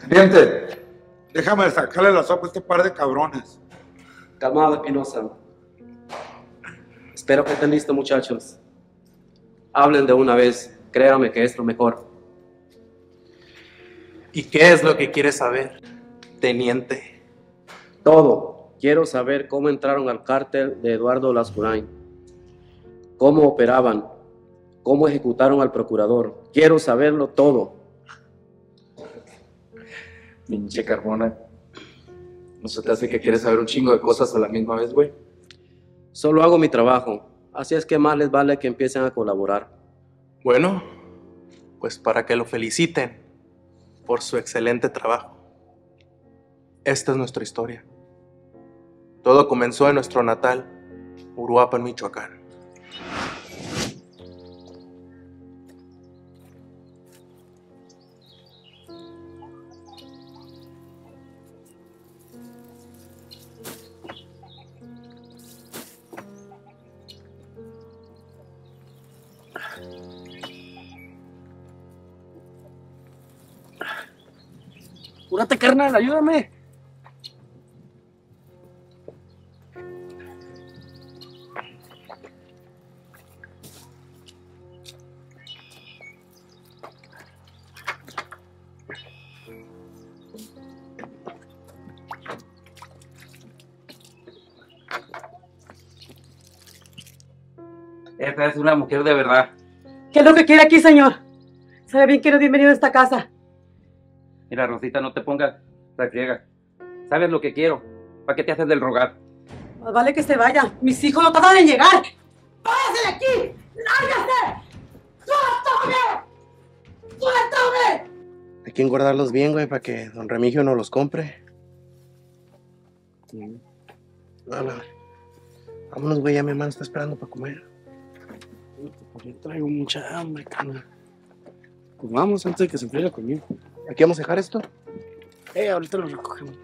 Teniente, déjame sacarle la sopa a este par de cabrones. Calmado, Espinosa. Espero que estén listos, muchachos. Hablen de una vez. Créanme que es lo mejor. ¿Y qué es lo que quieres saber, teniente? Todo. Quiero saber cómo entraron al cártel de Eduardo Lascurain. Cómo operaban. Cómo ejecutaron al procurador. Quiero saberlo todo. Pinche Carmona. ¿No se te hace que quieres saber un chingo de cosas a la misma vez, güey? Solo hago mi trabajo. Así es que más les vale que empiecen a colaborar. Bueno, pues para que lo feliciten por su excelente trabajo. Esta es nuestra historia. Todo comenzó en nuestro natal, Uruapan, Michoacán. Apúrate, carnal, ayúdame. Esta es una mujer de verdad. ¿Qué es lo que quiere aquí, señor? Sabe bien que no es bienvenido a esta casa. Mira, Rosita, no te pongas la friega. ¿Sabes lo que quiero? ¿Para qué te haces del rogar? Más vale que se vaya. Mis hijos no tardan en llegar. ¡Váyase de aquí! ¡Lárgase! ¡Suéltame! ¡Suéltame! Hay que guardarlos bien, güey, para que don Remigio no los compre. Vámonos, güey, ya mi hermano está esperando para comer. Yo traigo mucha hambre, carnal. Pues vamos antes de que se enfríe la comida. ¿Aquí vamos a dejar esto? Ahorita lo recogemos.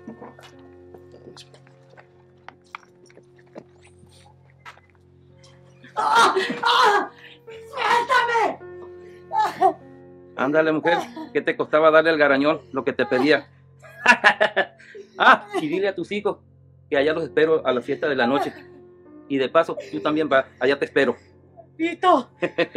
¡Ah! ¡Ah! ¡Suéltame! Ándale, mujer, ¿qué te costaba darle al garañón lo que te pedía? Y dile a tus hijos que allá los espero a la fiesta de la noche. Y de paso, tú también vas, allá te espero. ¡Pito!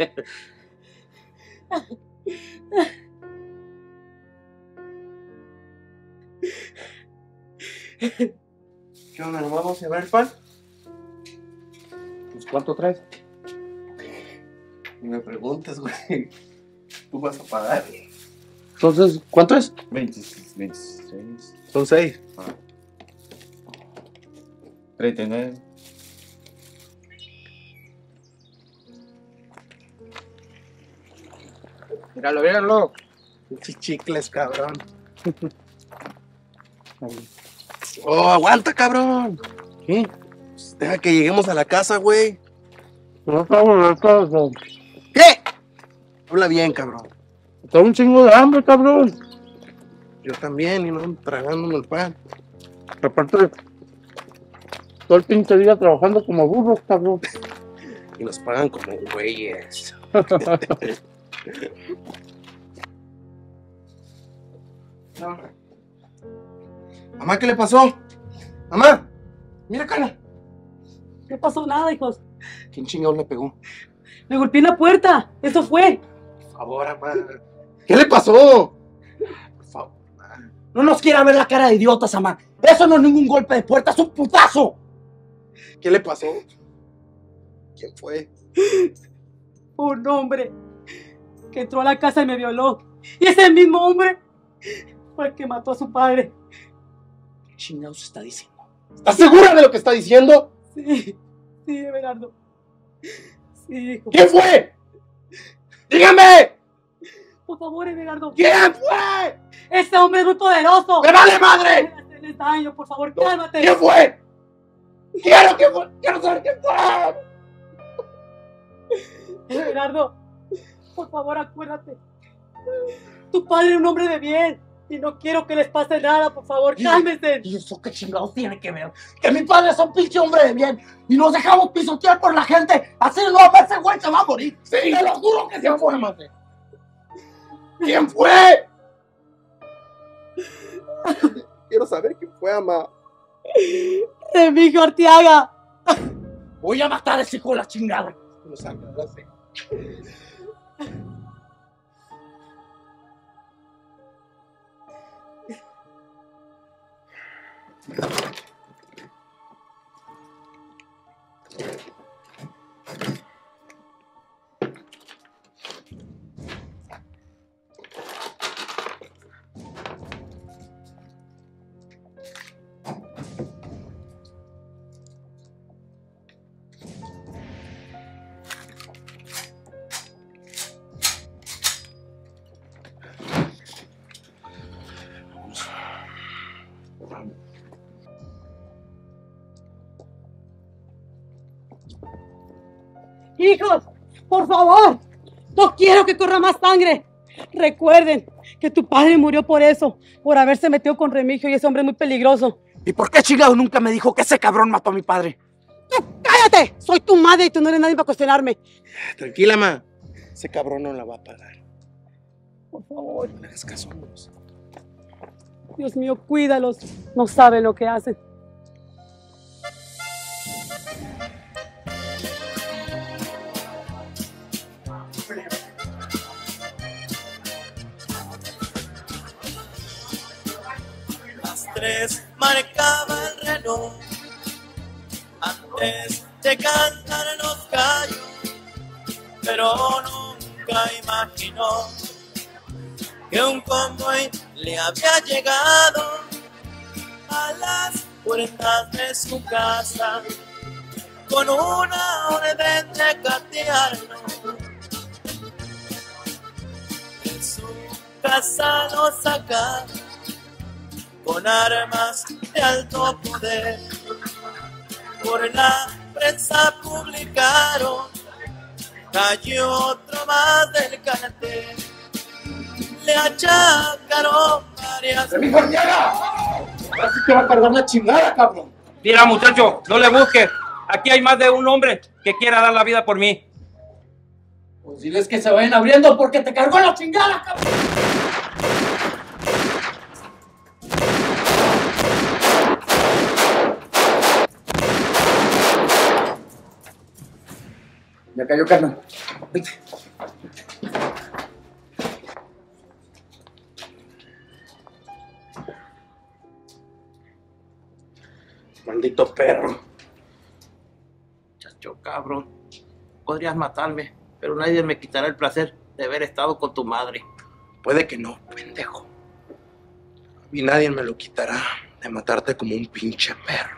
¿Qué onda? ¿No vamos a llevar el pan? Pues, ¿cuánto traes? Ni me preguntes, güey. Tú vas a pagar. Entonces, ¿cuánto es? 26. Son 6. 39. Míralo, míralo. Chicles, cabrón. Oh, aguanta, cabrón. ¿Qué? Pues deja que lleguemos a la casa, güey. No estamos en la casa. ¿Qué? Habla bien, cabrón. Tengo un chingo de hambre, cabrón. Yo también, y no tragándome el pan. Aparte, todo el pinche día trabajando como burros, cabrón. Y nos pagan como güeyes. Mamá, ¿qué le pasó? Mamá, mira, Carla. No pasó nada, hijos. ¿Quién chingado le pegó? Me golpeé en la puerta. Eso fue. Por favor, mamá. ¿Qué le pasó? Por favor, mamá. No nos quiera ver la cara de idiotas, mamá. Eso no es ningún golpe de puerta, es un putazo. ¿Qué le pasó? ¿Quién fue? Un hombre que entró a la casa y me violó. Y ese mismo hombre fue el que mató a su padre. ¿Qué chingados está diciendo? ¿Estás segura de lo que está diciendo? Sí, Everardo. Sí, hijo. ¿Quién fue? ¡Dígame! Por favor, Everardo. ¿Quién fue? Ese hombre es muy poderoso. ¡Me vale madre! No le hacerles daño, por favor, No. cálmate. ¿Quién fue? Quiero saber quién fue. Everardo, por favor, acuérdate. Tu padre es un hombre de bien y no quiero que les pase nada, por favor, cálmense. ¿Y eso qué chingados tiene que ver? Que mi padre es un pinche hombre de bien y nos dejamos pisotear por la gente. Así no, ese güey se va a morir. Sí. Te lo juro que se fue, madre. ¿Quién fue? Quiero saber quién fue, mamá. Remigio Arteaga. Voy a matar a ese hijo de la chingada. No sabe, no sé. Hijos, por favor, no quiero que corra más sangre. Recuerden que tu padre murió por eso, por haberse metido con Remigio y ese hombre es muy peligroso. ¿Y por qué chingado nunca me dijo que ese cabrón mató a mi padre? ¡Tú cállate! Soy tu madre y tú no eres nadie para cuestionarme. Tranquila, ma. Ese cabrón no la va a pagar. Por favor, No le hagas caso. Dios mío, cuídalos. No saben lo que hacen. Las 3 marcaba el reloj. Antes de cantar los gallos, pero nunca imaginó que un convoy le había llegado a las puertas de su casa con una orden de catearlo. De su casa lo saca con armas de alto poder. Por la prensa publicaron, cayó otro más del cartel. Le achacaron varias... ¡Remigio Arteaga! Ahora sí te va a cargar la chingada, cabrón. Mira, muchacho, no le busques. Aquí hay más de un hombre que quiera dar la vida por mí. Pues diles que se vayan abriendo porque te cargó la chingada, cabrón. Ya cayó, carnal. Vente. Maldito perro. Chacho, cabrón. Podrías matarme, pero nadie me quitará el placer de haber estado con tu madre. Puede que no, pendejo. A mí nadie me lo quitará de matarte como un pinche perro.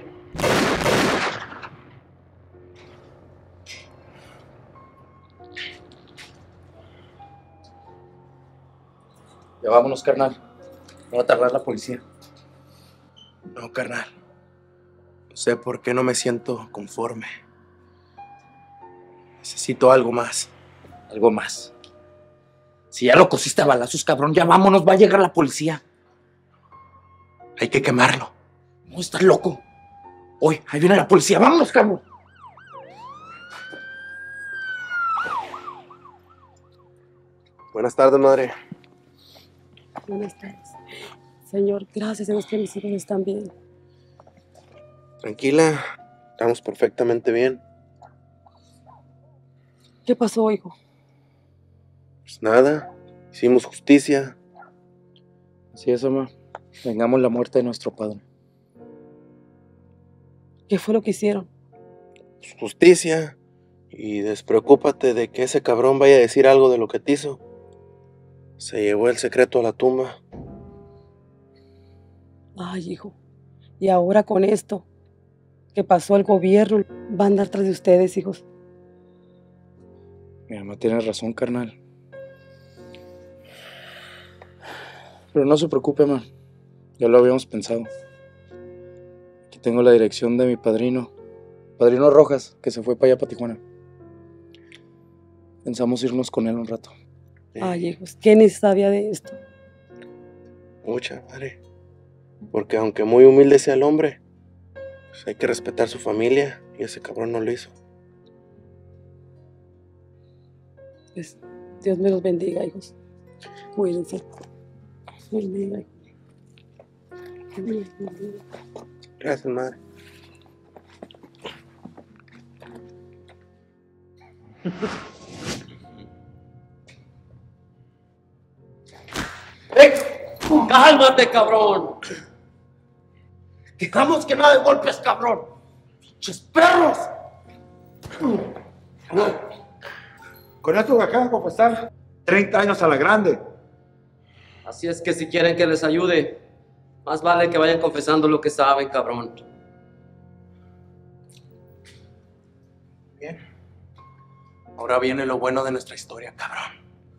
Ya vámonos, carnal. No va a tardar la policía. No, carnal. No sé por qué no me siento conforme. Necesito algo más. Algo más. Si ya lo cosiste a balazos, cabrón, ya vámonos, va a llegar la policía. Hay que quemarlo. No, estás loco. Oye, ahí viene la policía, vámonos, cabrón. Buenas tardes, madre. Buenas tardes. Señor, gracias a Dios que mis hijos están bien. Tranquila. Estamos perfectamente bien. ¿Qué pasó, hijo? Pues nada. Hicimos justicia. Así es, mamá. Vengamos la muerte de nuestro padre. ¿Qué fue lo que hicieron? Pues justicia. Y despreocúpate de que ese cabrón vaya a decir algo de lo que te hizo. Se llevó el secreto a la tumba. Ay, hijo. Y ahora con esto que pasó el gobierno, va a andar tras de ustedes, hijos. Mi mamá tiene razón, carnal. Pero no se preocupe, mamá. Ya lo habíamos pensado. Aquí tengo la dirección de mi padrino. Padrino Rojas, que se fue para allá, para Tijuana. Pensamos irnos con él un rato. Ay, hijos, ¿qué necesidad de esto? Mucha, madre. Porque aunque muy humilde sea el hombre, pues hay que respetar su familia. Y ese cabrón no lo hizo. Pues, Dios me los bendiga, hijos. Cuídense. Dios me los bendiga, hijos. Gracias, madre. ¡Cálmate, cabrón! Quedamos que nada de golpes, cabrón. ¡Pinches perros! Con esto que acabo de confesar, 30 años a la grande. Así es que si quieren que les ayude, más vale que vayan confesando lo que saben, cabrón. Bien. Ahora viene lo bueno de nuestra historia, cabrón.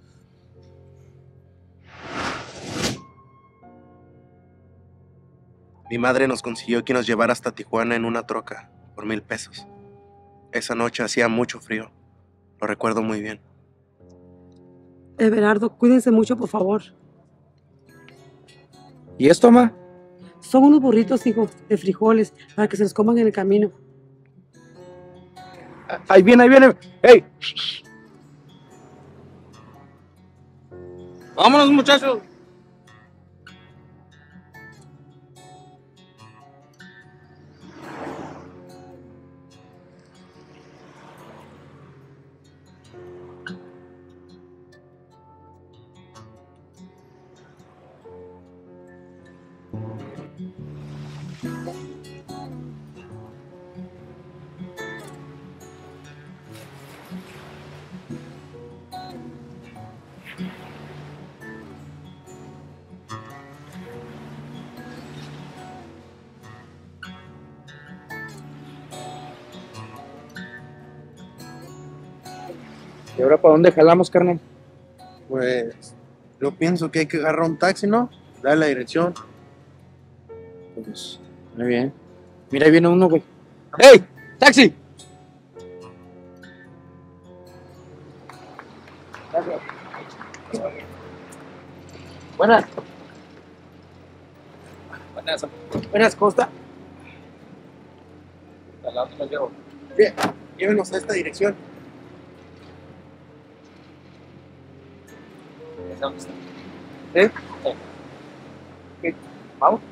Mi madre nos consiguió que nos llevara hasta Tijuana en una troca por 1,000 pesos. Esa noche hacía mucho frío. Lo recuerdo muy bien. Everardo, cuídense mucho, por favor. ¿Y esto, ma? Son unos burritos, hijo, de frijoles, para que se los coman en el camino. Ahí viene, ahí viene. ¡Ey! Vámonos, muchachos. ¿Y ahora para dónde jalamos, carnal? Pues yo pienso que hay que agarrar un taxi, ¿no? Dale la dirección. Pues, muy bien. Mira, ahí viene uno, güey. ¡Ey! ¡Taxi! Buenas. Buenas. Buenas, Costa. Bien, llévenos a esta dirección. ¿Eh? Vamos.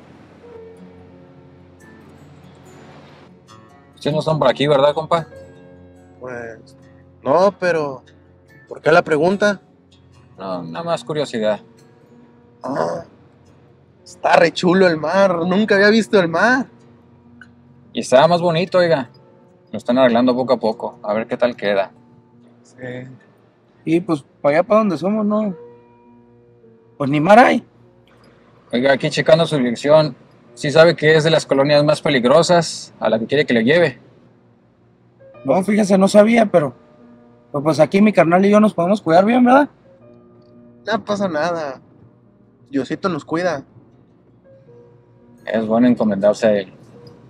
Ustedes no están por aquí, ¿verdad, compa? Pues no, pero ¿por qué la pregunta? No, nada más curiosidad. Ah, está re chulo el mar. Nunca había visto el mar. Y estaba más bonito, oiga. Lo están arreglando poco a poco. A ver qué tal queda. Sí. Y pues para allá, para donde somos, no. Pues ni mar hay. Oiga, aquí checando su dirección, ¿sí sabe que es de las colonias más peligrosas a la que quiere que le lleve? No, fíjese, no sabía, pero pues aquí mi carnal y yo nos podemos cuidar bien, ¿verdad? No pasa nada. Diosito nos cuida. Es bueno encomendarse a él.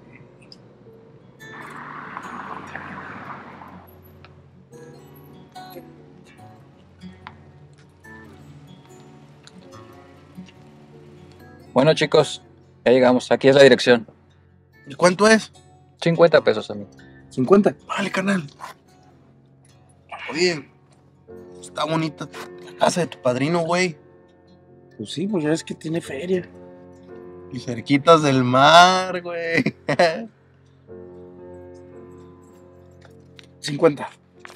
Bueno, chicos, ya llegamos. Aquí es la dirección. ¿Y cuánto es? 50 pesos, amigo. 50. Vale, carnal. Oye, está bonita la casa de tu padrino, güey. Pues sí, pues ya es que tiene feria. Y cerquitas del mar, güey. 50.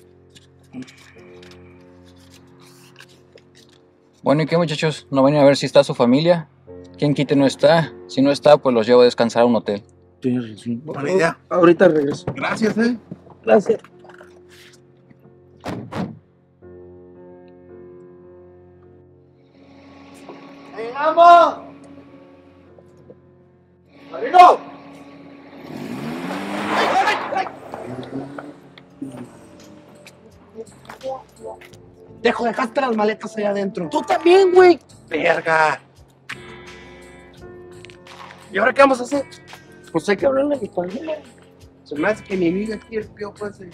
Bueno, ¿y qué, muchachos? ¿No van a ver si está su familia? ¿Quién quite no está? Si no está, pues los llevo a descansar a un hotel. Buena idea. Ahorita regreso. Gracias, Gracias. ¡Vamos! ¡Padrino! Dejo, dejaste las maletas allá adentro. Tú también, güey. Verga. ¿Y ahora qué vamos a hacer? Pues hay que hablarle a mi familia. Se me hace que mi amiga aquí el piojo ese.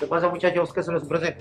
¿Qué pasa, muchachos? ¿Qué se les ofrece?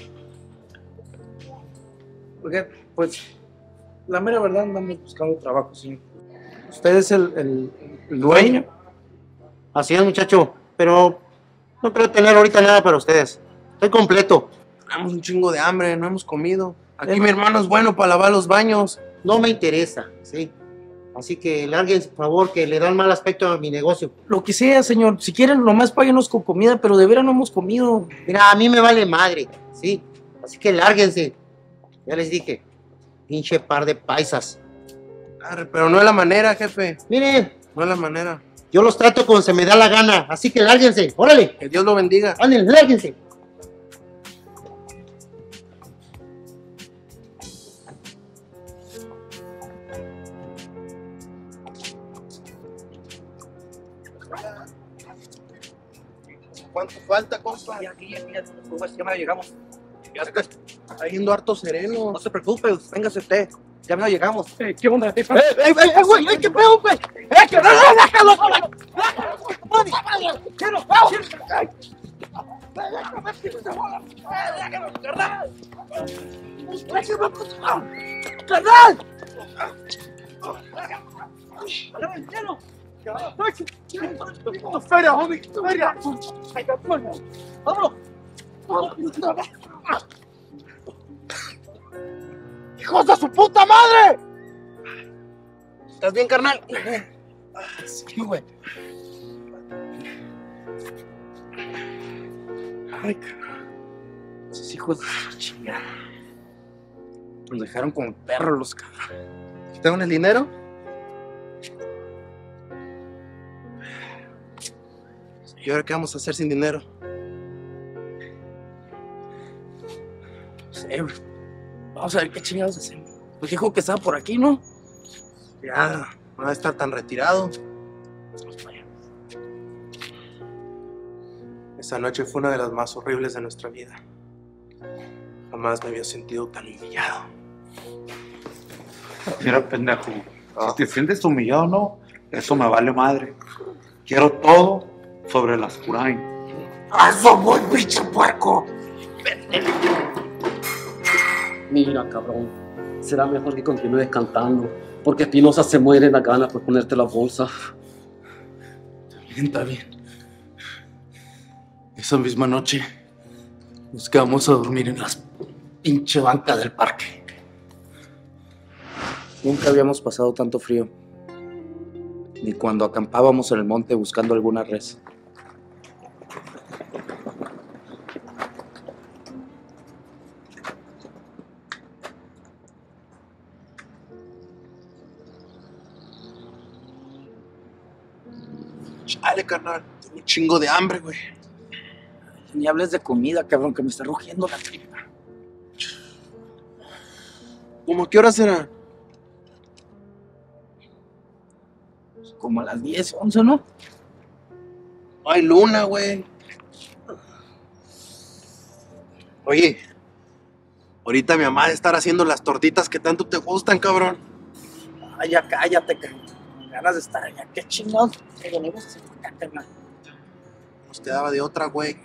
Oiga, pues, la mera verdad andamos buscando trabajo, señor. ¿Usted es el dueño? Así es, muchacho, pero no creo tener ahorita nada para ustedes. Estoy completo. Tenemos un chingo de hambre, no hemos comido. Aquí mi hermano es bueno para lavar los baños. No me interesa, ¿sí? Así que lárguense, por favor, que le dan mal aspecto a mi negocio. Lo que sea, señor. Si quieren, nomás páguenos con comida, pero de veras no hemos comido. Mira, a mí me vale madre, ¿sí? Así que lárguense. Ya les dije, pinche par de paisas. Arre, pero no es la manera, jefe. Miren, No es la manera. yo los trato como se me da la gana, así que lárguense. ¡Órale! Que Dios lo bendiga. ¡Ándale, lárguense! ¿Cuánto falta, compa? Aquí, ya me llegamos. Está yendo harto sereno. No se preocupe, véngase usted. Ya me llegamos. ¿Qué onda? güey! ¿Qué pedo, güey? ¡Que no! ¡Déjalo! ¡Feria, homie! ¡Feria! ¡Vámonos! ¡Hijos de su puta madre! ¿Estás bien, carnal? Sí, güey. Ay, cabrón. Esos hijos de su chingada. Nos dejaron como perros los cabrones. ¿Quitaron el dinero? ¿Y ahora qué vamos a hacer sin dinero? No sé, güey. Vamos a ver qué chingados hacemos. Pues dijo que estaba por aquí, ¿no? Ya, no va a estar tan retirado. Esa noche fue una de las más horribles de nuestra vida. Jamás me había sentido tan humillado. Mira, pendejo, si te sientes humillado o no, eso me vale madre. Quiero todo sobre las Curain. ¡Eso voy, pinche puerco! Mira, cabrón, será mejor que continúes cantando, porque Espinosa se muere en la gana por ponerte la bolsa. Está bien. Esa misma noche nos quedamos a dormir en las pinche bancas del parque. Nunca habíamos pasado tanto frío, ni cuando acampábamos en el monte buscando alguna res. Chale, carnal. Tengo un chingo de hambre, güey. Ni hables de comida, cabrón, que me está rugiendo la tripa. ¿Cómo qué hora será? Como a las 10, 11, ¿no? No hay luna, güey. Oye, ahorita mi mamá va a estar haciendo las tortitas que tanto te gustan, cabrón. Ay, ya cállate, cabrón. Con ganas de estar allá. ¿Qué chingados que venimos a hacer acá, carnal? Nos quedaba de otra, güey.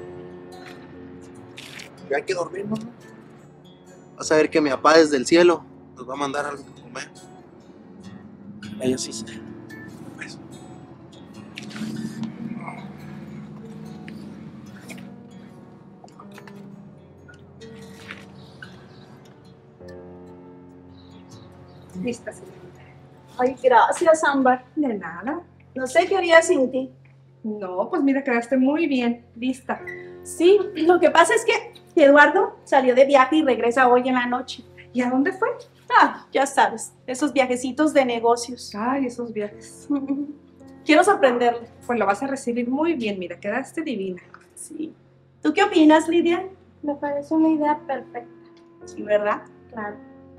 Ya hay que dormir, ¿no? Vas a ver que mi papá desde el cielo nos va a mandar algo que comer. Ellos sí sé. Pues. Lista, señorita. Ay, gracias, Ámbar. De nada. No sé qué haría sin ti. No, pues mira, quedaste muy bien. Lista. Sí, lo que pasa es que Eduardo salió de viaje y regresa hoy en la noche. ¿Y a dónde fue? Ah, ya sabes, esos viajecitos de negocios. Ay, esos viajes. Quiero sorprenderle. Pues lo vas a recibir muy bien, mira, quedaste divina. Sí. ¿Tú qué opinas, Lidia? Me parece una idea perfecta. Sí, ¿verdad? Claro.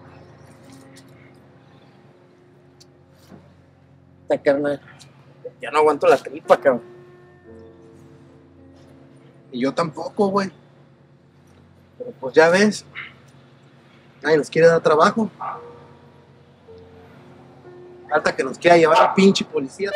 Carnal, ya no aguanto la tripa, cabrón. Y yo tampoco, güey. Pero pues ya ves, nadie nos quiere dar trabajo. Falta que nos quiera llevar a pinche policía.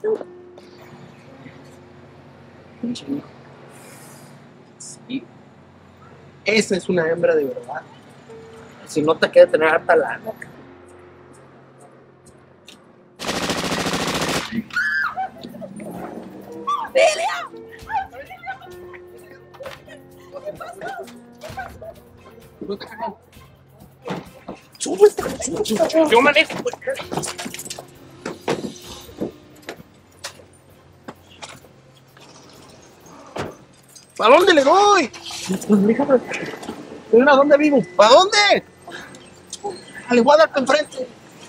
Sí. Esa es una hembra de verdad. Si no te queda tener harta lana. ¡Lilia! Yo manejo. ¿Para dónde le doy? ¿A dónde vivo? ¿Para dónde? Le voy a darte enfrente.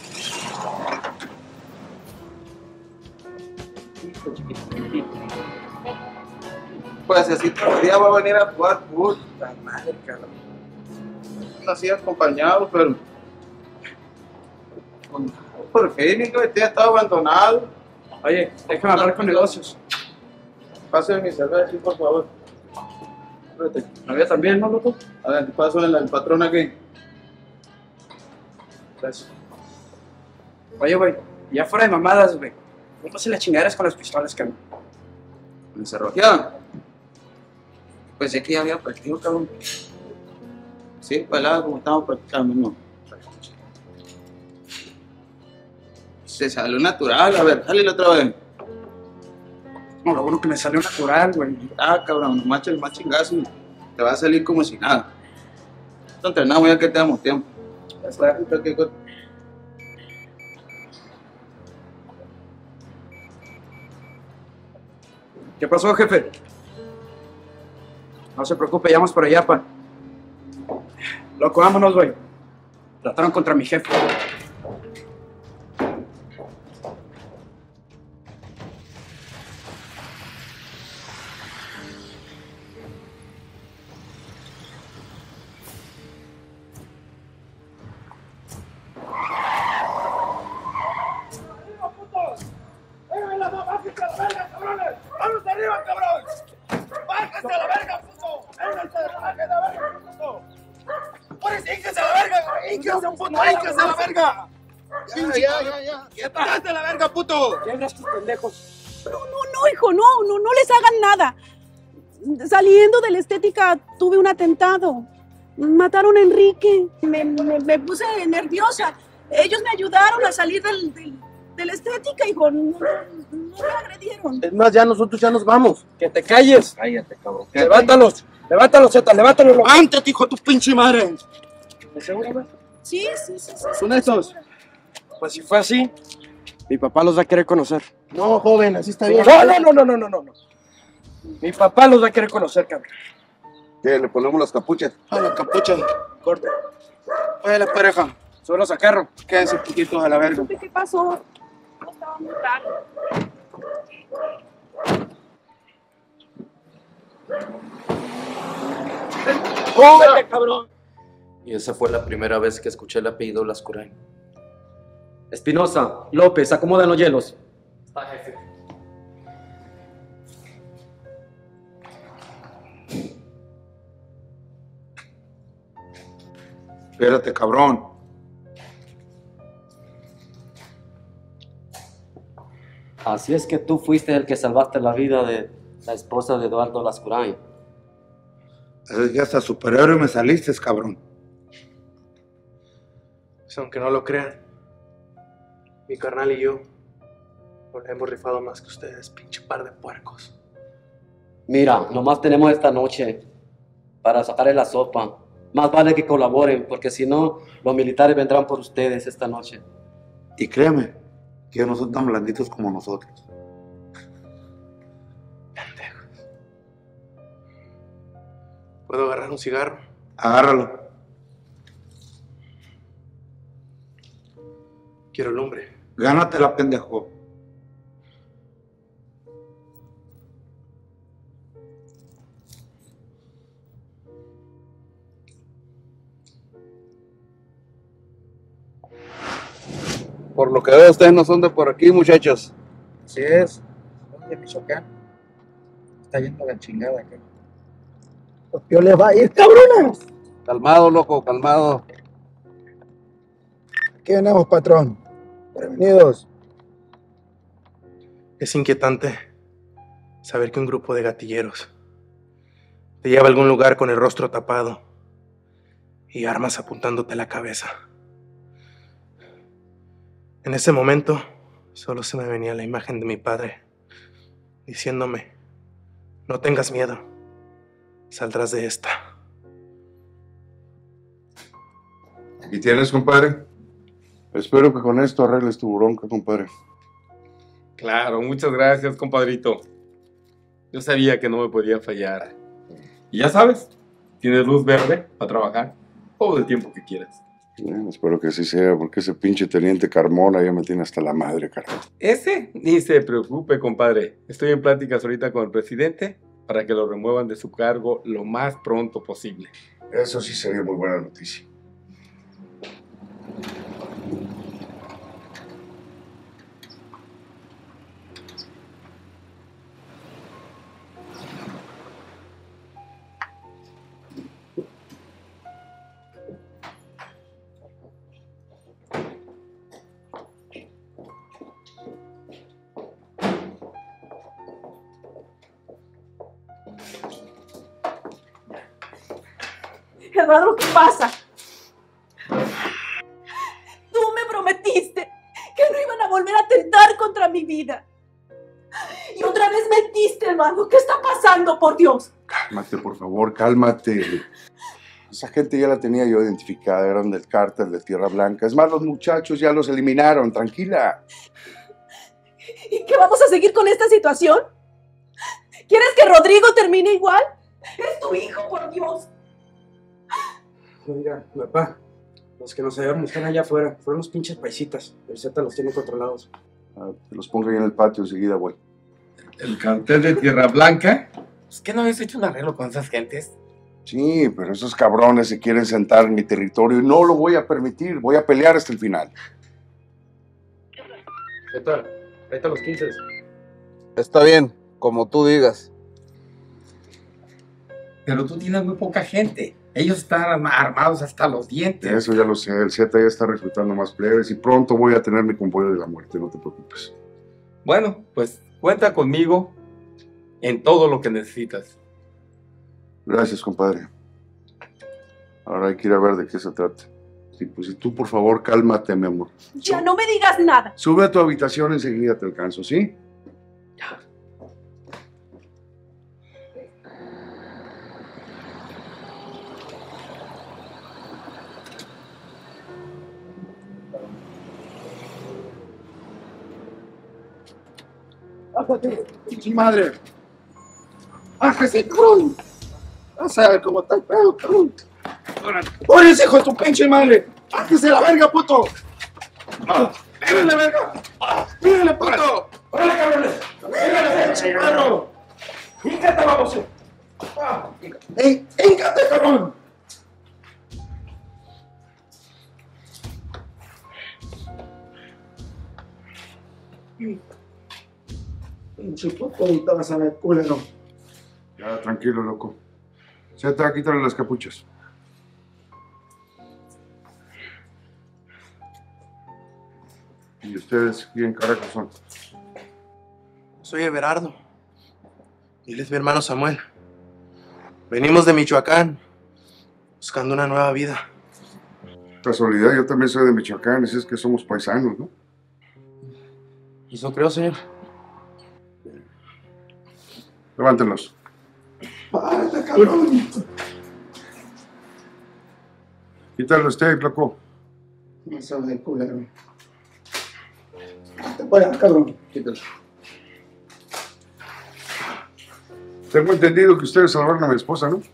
Pues así todo el día va a venir a jugar puta madre, cabrón. No así acompañado, pero por fin, ni que me estaba abandonado. Oye, déjame hablar con negocios. Pásame mi cerveza, sí, por favor. Espérate. ¿La veo también, no, loco? A ver, paso el patrón aquí. Gracias. Oye, güey, ya fuera de mamadas, güey. No pases las chingaderas con las pistolas, cabrón. ¿Me cerrojearon? Pues es que ya había practicado, cabrón. Sí, pelado, como estamos practicando, no. Se salió natural, a ver, dale otra vez. No, lo bueno que me salió natural, güey. Ah, cabrón, nomás más chingazo. Te va a salir como si nada. Esto entrenamos ya que tenemos tiempo. ¿Qué pasó, jefe? No se preocupe, llamamos por allá, pa. Loco, vámonos, güey. Trataron contra mi jefe. ¡Vamos arriba, cabrón! ¡Bájate a la verga, puto! ¡Bájate a la verga, puto! ¡Pues híjese a la verga! ¡Híjese un puto! ¡Híjese a la verga! ¡Ya! ¡Bájate a la verga, puto! ¿Qué hablas tus pendejos? No, hijo, no les hagan nada. Saliendo de la estética tuve un atentado. Mataron a Enrique. Me puse nerviosa. Ellos me ayudaron a salir de la estética, hijo. No me agredieron. Es más, ya nosotros ya nos vamos. ¡Que te calles! Cállate, cabrón. ¡Levántalos! ¡Levántalos, Zeta! ¡Levántalos! ¡Levántate, hijo de tu pinche madre! ¿Estás seguro, güey? Sí. ¿Son estos? Pues si fue así, mi papá los va a querer conocer. No, joven, así está bien. No. Mi papá los va a querer conocer, cabrón. ¿Qué? ¿Le ponemos las capuchas? A la capucha. Corte. Oye, la pareja. Solo a carro. Quédense poquitos a la verga. ¿Qué pasó? No estaba muy raro. ¡Cómete, cabrón! Y esa fue la primera vez que escuché el apellido Lascurain. Espinosa, López, acomodan los hielos. Está, jefe. Espérate, cabrón. Así es que tú fuiste el que salvaste la vida de la esposa de Eduardo Lascurain. Es que hasta superhéroe me saliste, cabrón. Pues aunque no lo crean, mi carnal y yo nos hemos rifado más que ustedes, pinche par de puercos. Mira, nomás tenemos esta noche para sacarle la sopa. Más vale que colaboren, porque si no, los militares vendrán por ustedes esta noche. Y créeme, que ellos no son tan blanditos como nosotros. ¿Puedo agarrar un cigarro? Agárralo. Quiero lumbre. Gánatela, pendejo. Por lo que veo, ustedes no son de por aquí, muchachos. Así es. Son de Michoacán. Está yendo la chingada acá. Yo les va a ir, cabrones. Calmado, loco, calmado. ¿Qué ganamos, patrón? Bienvenidos. Es inquietante saber que un grupo de gatilleros te lleva a algún lugar con el rostro tapado y armas apuntándote la cabeza. En ese momento solo se me venía la imagen de mi padre diciéndome: no tengas miedo, saldrás de esta. ¿Y tienes, compadre? Espero que con esto arregles tu bronca, compadre. Claro, muchas gracias, compadrito. Yo sabía que no me podía fallar. Y ya sabes, tienes luz verde para trabajar todo el tiempo que quieras. Bien, espero que así sea, porque ese pinche teniente Carmona ya me tiene hasta la madre, carajo. Ese ni se preocupe, compadre. Estoy en pláticas ahorita con el presidente para que lo remuevan de su cargo lo más pronto posible. Eso sí sería muy buena noticia. Eduardo, ¿qué pasa? Tú me prometiste que no iban a volver a atentar contra mi vida. Y otra vez mentiste, Eduardo. ¿Qué está pasando, por Dios? Cálmate, por favor, cálmate. Esa gente ya la tenía yo identificada, eran del cártel de Tierra Blanca. Es más, los muchachos ya los eliminaron, tranquila. ¿Y qué vamos a seguir con esta situación? ¿Quieres que Rodrigo termine igual? Es tu hijo, por Dios. Oiga, papá, los que nos ayudaron están allá afuera. Fueron los pinches paisitas. El Z los tiene controlados. Que los ponga ahí en el patio enseguida, güey. ¿El cartel de Tierra Blanca? ¿Es que no habías hecho un arreglo con esas gentes? Sí, pero esos cabrones se quieren sentar en mi territorio y no lo voy a permitir. Voy a pelear hasta el final. Z, ahorita los 15. Está bien, como tú digas. Pero tú tienes muy poca gente. Ellos están armados hasta los dientes. Eso ya lo sé. El Z ya está reclutando más plebes y pronto voy a tener mi convoy de la muerte. No te preocupes. Bueno, pues cuenta conmigo en todo lo que necesitas. Gracias, compadre. Ahora hay que ir a ver de qué se trata. Sí, pues y tú, por favor, cálmate, mi amor. Ya no me digas nada. Sube a tu habitación, enseguida te alcanzo, ¿sí? ¡Bájate, pinche madre! ¡Bájese, cabrón! Vas a ver cómo está el pedo, cabrón. ¡Órale, hijo de tu pinche madre! ¡Bájese la verga, puto! ¡Mírale, verga! ¡Mírale, puto! ¡Órale, cabrones! ¡Mírale, pinche perro! ¡Híncate, vamos! ¡Ey, híncate, cabrón! Pinche puto, ahorita vas a ver, culero. Ya, tranquilo, loco. Z, quítale las capuchas. ¿Y ustedes quién carajos son? Soy Everardo. Y él es mi hermano Samuel. Venimos de Michoacán, buscando una nueva vida. Casualidad, yo también soy de Michoacán, así es que somos paisanos, ¿no? Eso creo, señor. Levántenlos. ¡Párate, cabrón! Quítalo usted, loco. No se ve, culero. Te voy a cabrón. Quítalo. Tengo entendido que ustedes salvaron a mi esposa, ¿no?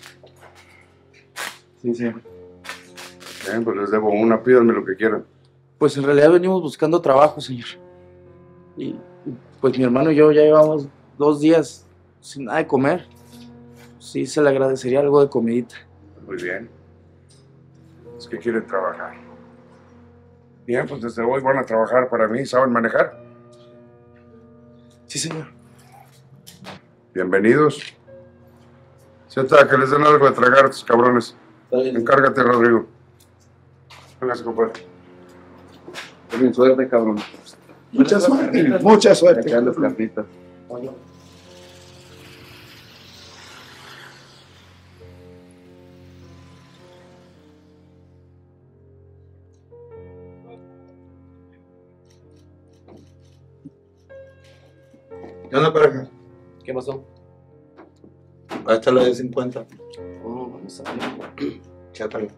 Sí, sí. Bien, pues les debo una, pídanme lo que quieran. Pues en realidad venimos buscando trabajo, señor. Y pues mi hermano y yo ya llevamos 2 días sin nada de comer. Sí, se le agradecería algo de comidita. Muy bien. Es que quieren trabajar. Bien, pues desde hoy van a trabajar para mí. ¿Saben manejar? Sí, señor. Bienvenidos. Z, que les den algo de tragar a estos cabrones. Encárgate, Rodrigo. Véngase, compadre. Ten suerte, cabrón. Mucha suerte, mucha suerte. Acá las carnitas. ¿Qué onda, pareja? ¿Qué pasó? Ahí está la de 50. Oh, vamos a ver. Chécalo.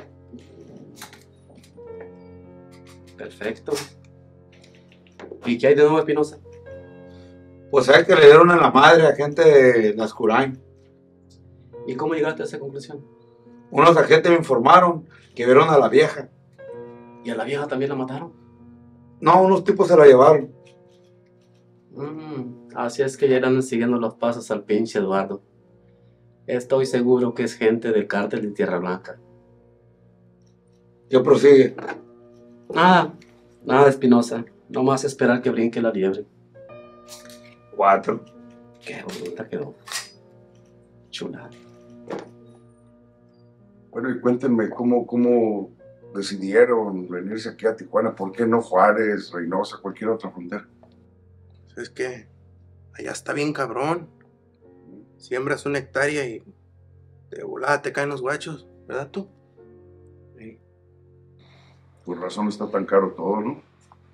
Perfecto. ¿Y qué hay de nuevo, Espinosa? Pues es que le dieron a la madre a gente de Nascurain. ¿Y cómo llegaste a esa conclusión? Unos agentes me informaron que vieron a la vieja. ¿Y a la vieja también la mataron? No, unos tipos se la llevaron. Así es que ya irán siguiendo los pasos al pinche Eduardo. Estoy seguro que es gente del cártel de Tierra Blanca. ¿Qué prosigue? Nada, Espinosa. No más esperar que brinque la liebre. 4. Qué bonita quedó. Chula. Bueno, y cuéntenme cómo decidieron venirse aquí a Tijuana. ¿Por qué no Juárez, Reynosa, cualquier otra frontera? Es que allá está bien cabrón. Siembras 1 hectárea y de volada te caen los guachos, ¿verdad tú? Sí. Por razón está tan caro todo, ¿no?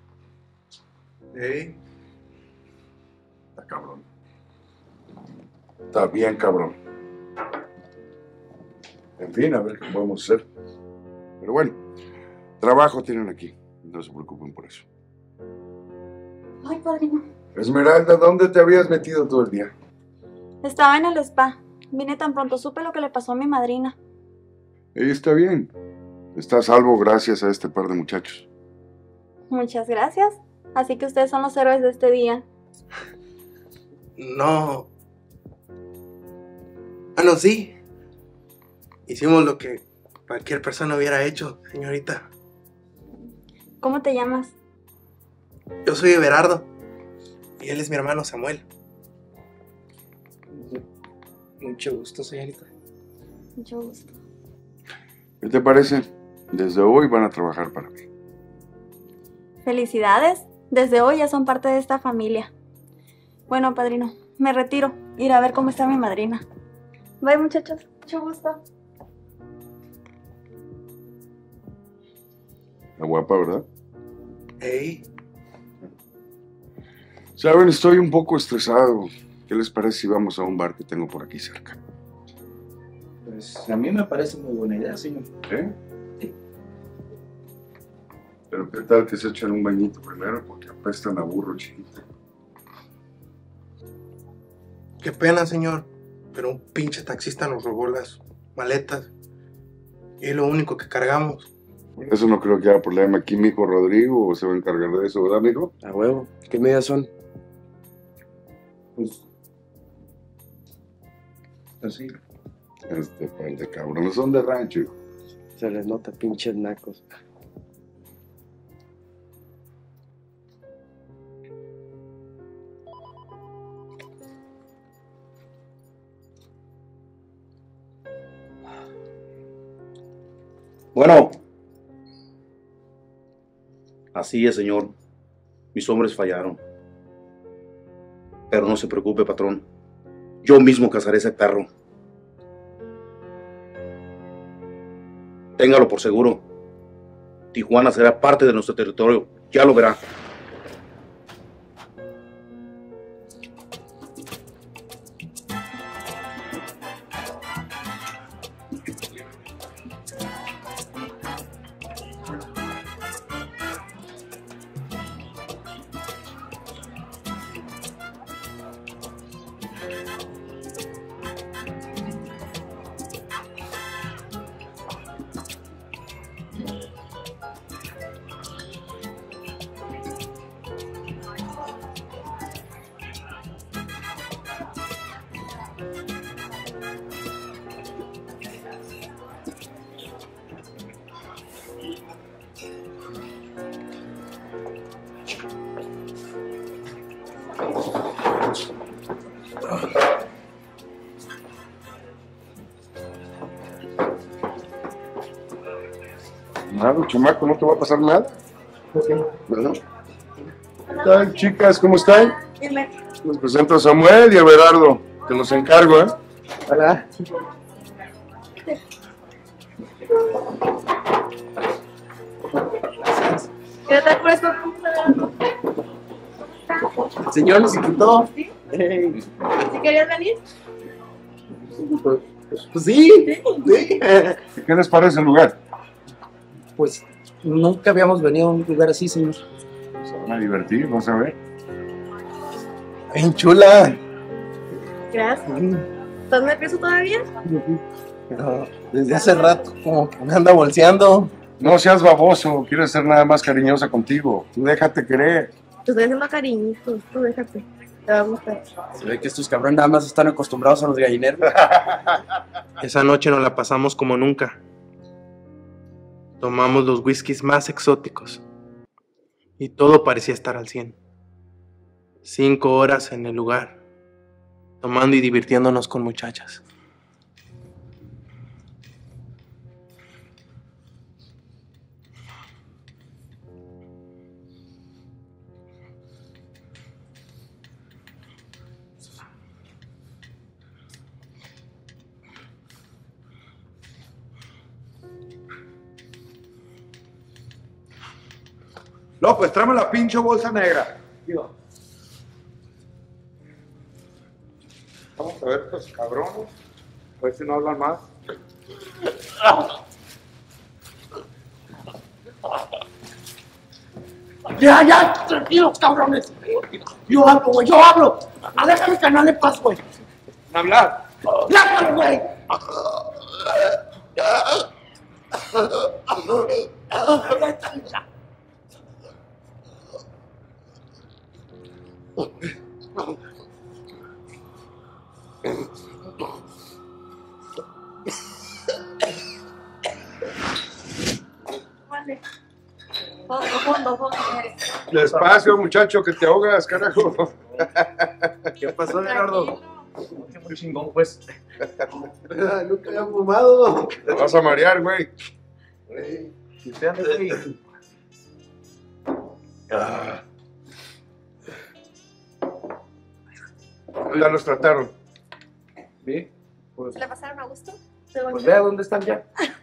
Sí. Está cabrón. Está bien cabrón. En fin, a ver qué podemos hacer. Pero bueno, trabajo tienen aquí. No se preocupen por eso. Ay, padrino. Esmeralda, ¿dónde te habías metido todo el día? Estaba en el spa. Vine tan pronto supe lo que le pasó a mi madrina. Ella está bien. Está a salvo gracias a este par de muchachos. Muchas gracias. Así que ustedes son los héroes de este día. No. Bueno, sí. Hicimos lo que cualquier persona hubiera hecho, señorita. ¿Cómo te llamas? Yo soy Everardo. Y él es mi hermano Samuel. Mucho gusto, señorita. Mucho gusto. ¿Qué te parece? Desde hoy van a trabajar para mí. Felicidades. Desde hoy ya son parte de esta familia. Bueno, padrino, me retiro. Ir a ver cómo está mi madrina. Bye, muchachos. Mucho gusto. La guapa, ¿verdad? Hey. Saben, estoy un poco estresado. ¿Qué les parece si vamos a un bar que tengo por aquí cerca? Pues a mí me parece muy buena idea, señor. ¿Eh? Pero qué tal que se echen un bañito primero, porque apestan a burro chiquito. Qué pena, señor. Pero un pinche taxista nos robó las maletas. Y es lo único que cargamos. Por eso no creo que haya problema. Aquí mi hijo Rodrigo se va a encargar de eso, ¿verdad, amigo? A huevo. ¿Qué medidas son? Pues así. Este par de cabrones son de rancho, hijo. Se les nota pinches nacos. Bueno. Así es, señor. Mis hombres fallaron. Pero no se preocupe, patrón. Yo mismo cazaré ese perro. Téngalo por seguro. Tijuana será parte de nuestro territorio. Ya lo verá. Nada, chamaco, no te va a pasar nada. ¿Verdad? ¿Qué tal, chicas? ¿Cómo están? Dime. Les presento a Samuel y a Berardo. Te los encargo, ¿eh? Hola. ¿Qué tal por esto? El señor nos invitó. ¿Sí? ¿Sí querías venir? Pues sí. Sí. ¿Qué les parece el lugar? Pues nunca habíamos venido a un lugar así, señor. Se van a divertir, vas a ver. ¡Bien chula! Gracias. ¿Estás nervioso todavía? Pero desde hace rato como que me anda bolseando. No seas baboso, quiero ser nada más cariñosa contigo. Tú déjate querer. Te estoy haciendo cariñitos, tú déjate. Te va a gustar. Se ve que estos cabrones nada más están acostumbrados a los gallineros. Esa noche nos la pasamos como nunca. Tomamos los whiskies más exóticos. Y todo parecía estar al 100. 5 horas en el lugar, tomando y divirtiéndonos con muchachas. López, tráeme la pinche bolsa negra. Vamos a ver estos cabrones. A ver si no hablan más. Ya, tranquilos, cabrones. Yo hablo, güey, yo hablo. Déjame que no le paso, güey. Hablar. ¡Déjalo, güey! Vale. Fondo. Despacio, muchacho, que te ahogas, carajo. ¿Qué pasó, Leonardo? Muy chingón, pues. Nunca había fumado. Te vas a marear, güey. Ya los trataron. ¿Sí? Pues, ¿Se le pasaron a gusto? pues vea dónde están ya.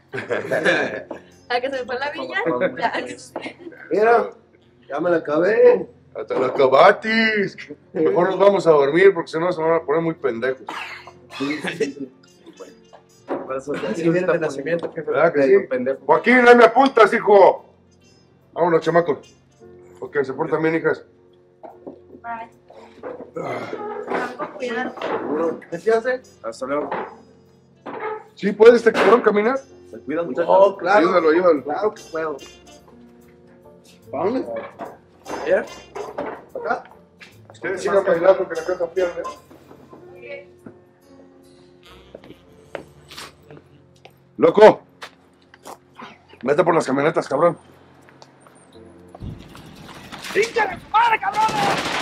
¿A que se me fue la villa? Mira, ya me la acabé. Hasta la acabatis. Mejor nos vamos a dormir porque si no se van a poner muy pendejos. Así viene de nacimiento, jefe. ¿Verdad que sí? Pendejo. Joaquín, ahí me apuntas, hijo. Vámonos, chamacos. Ok, se portan bien, hijas. Bye. Ah. Cuidado. ¿Qué se hace? Hasta luego. ¿Sí puede este cabrón caminar? Se cuida, muchachos. Oh, claro. Ayúdalo. Claro que puedo. ¿Dónde? ¿Ya? Acá. Ustedes sigan bailando que la casa pierde. Loco. Vete por las camionetas, cabrón. ¡Dígale su madre, cabrones!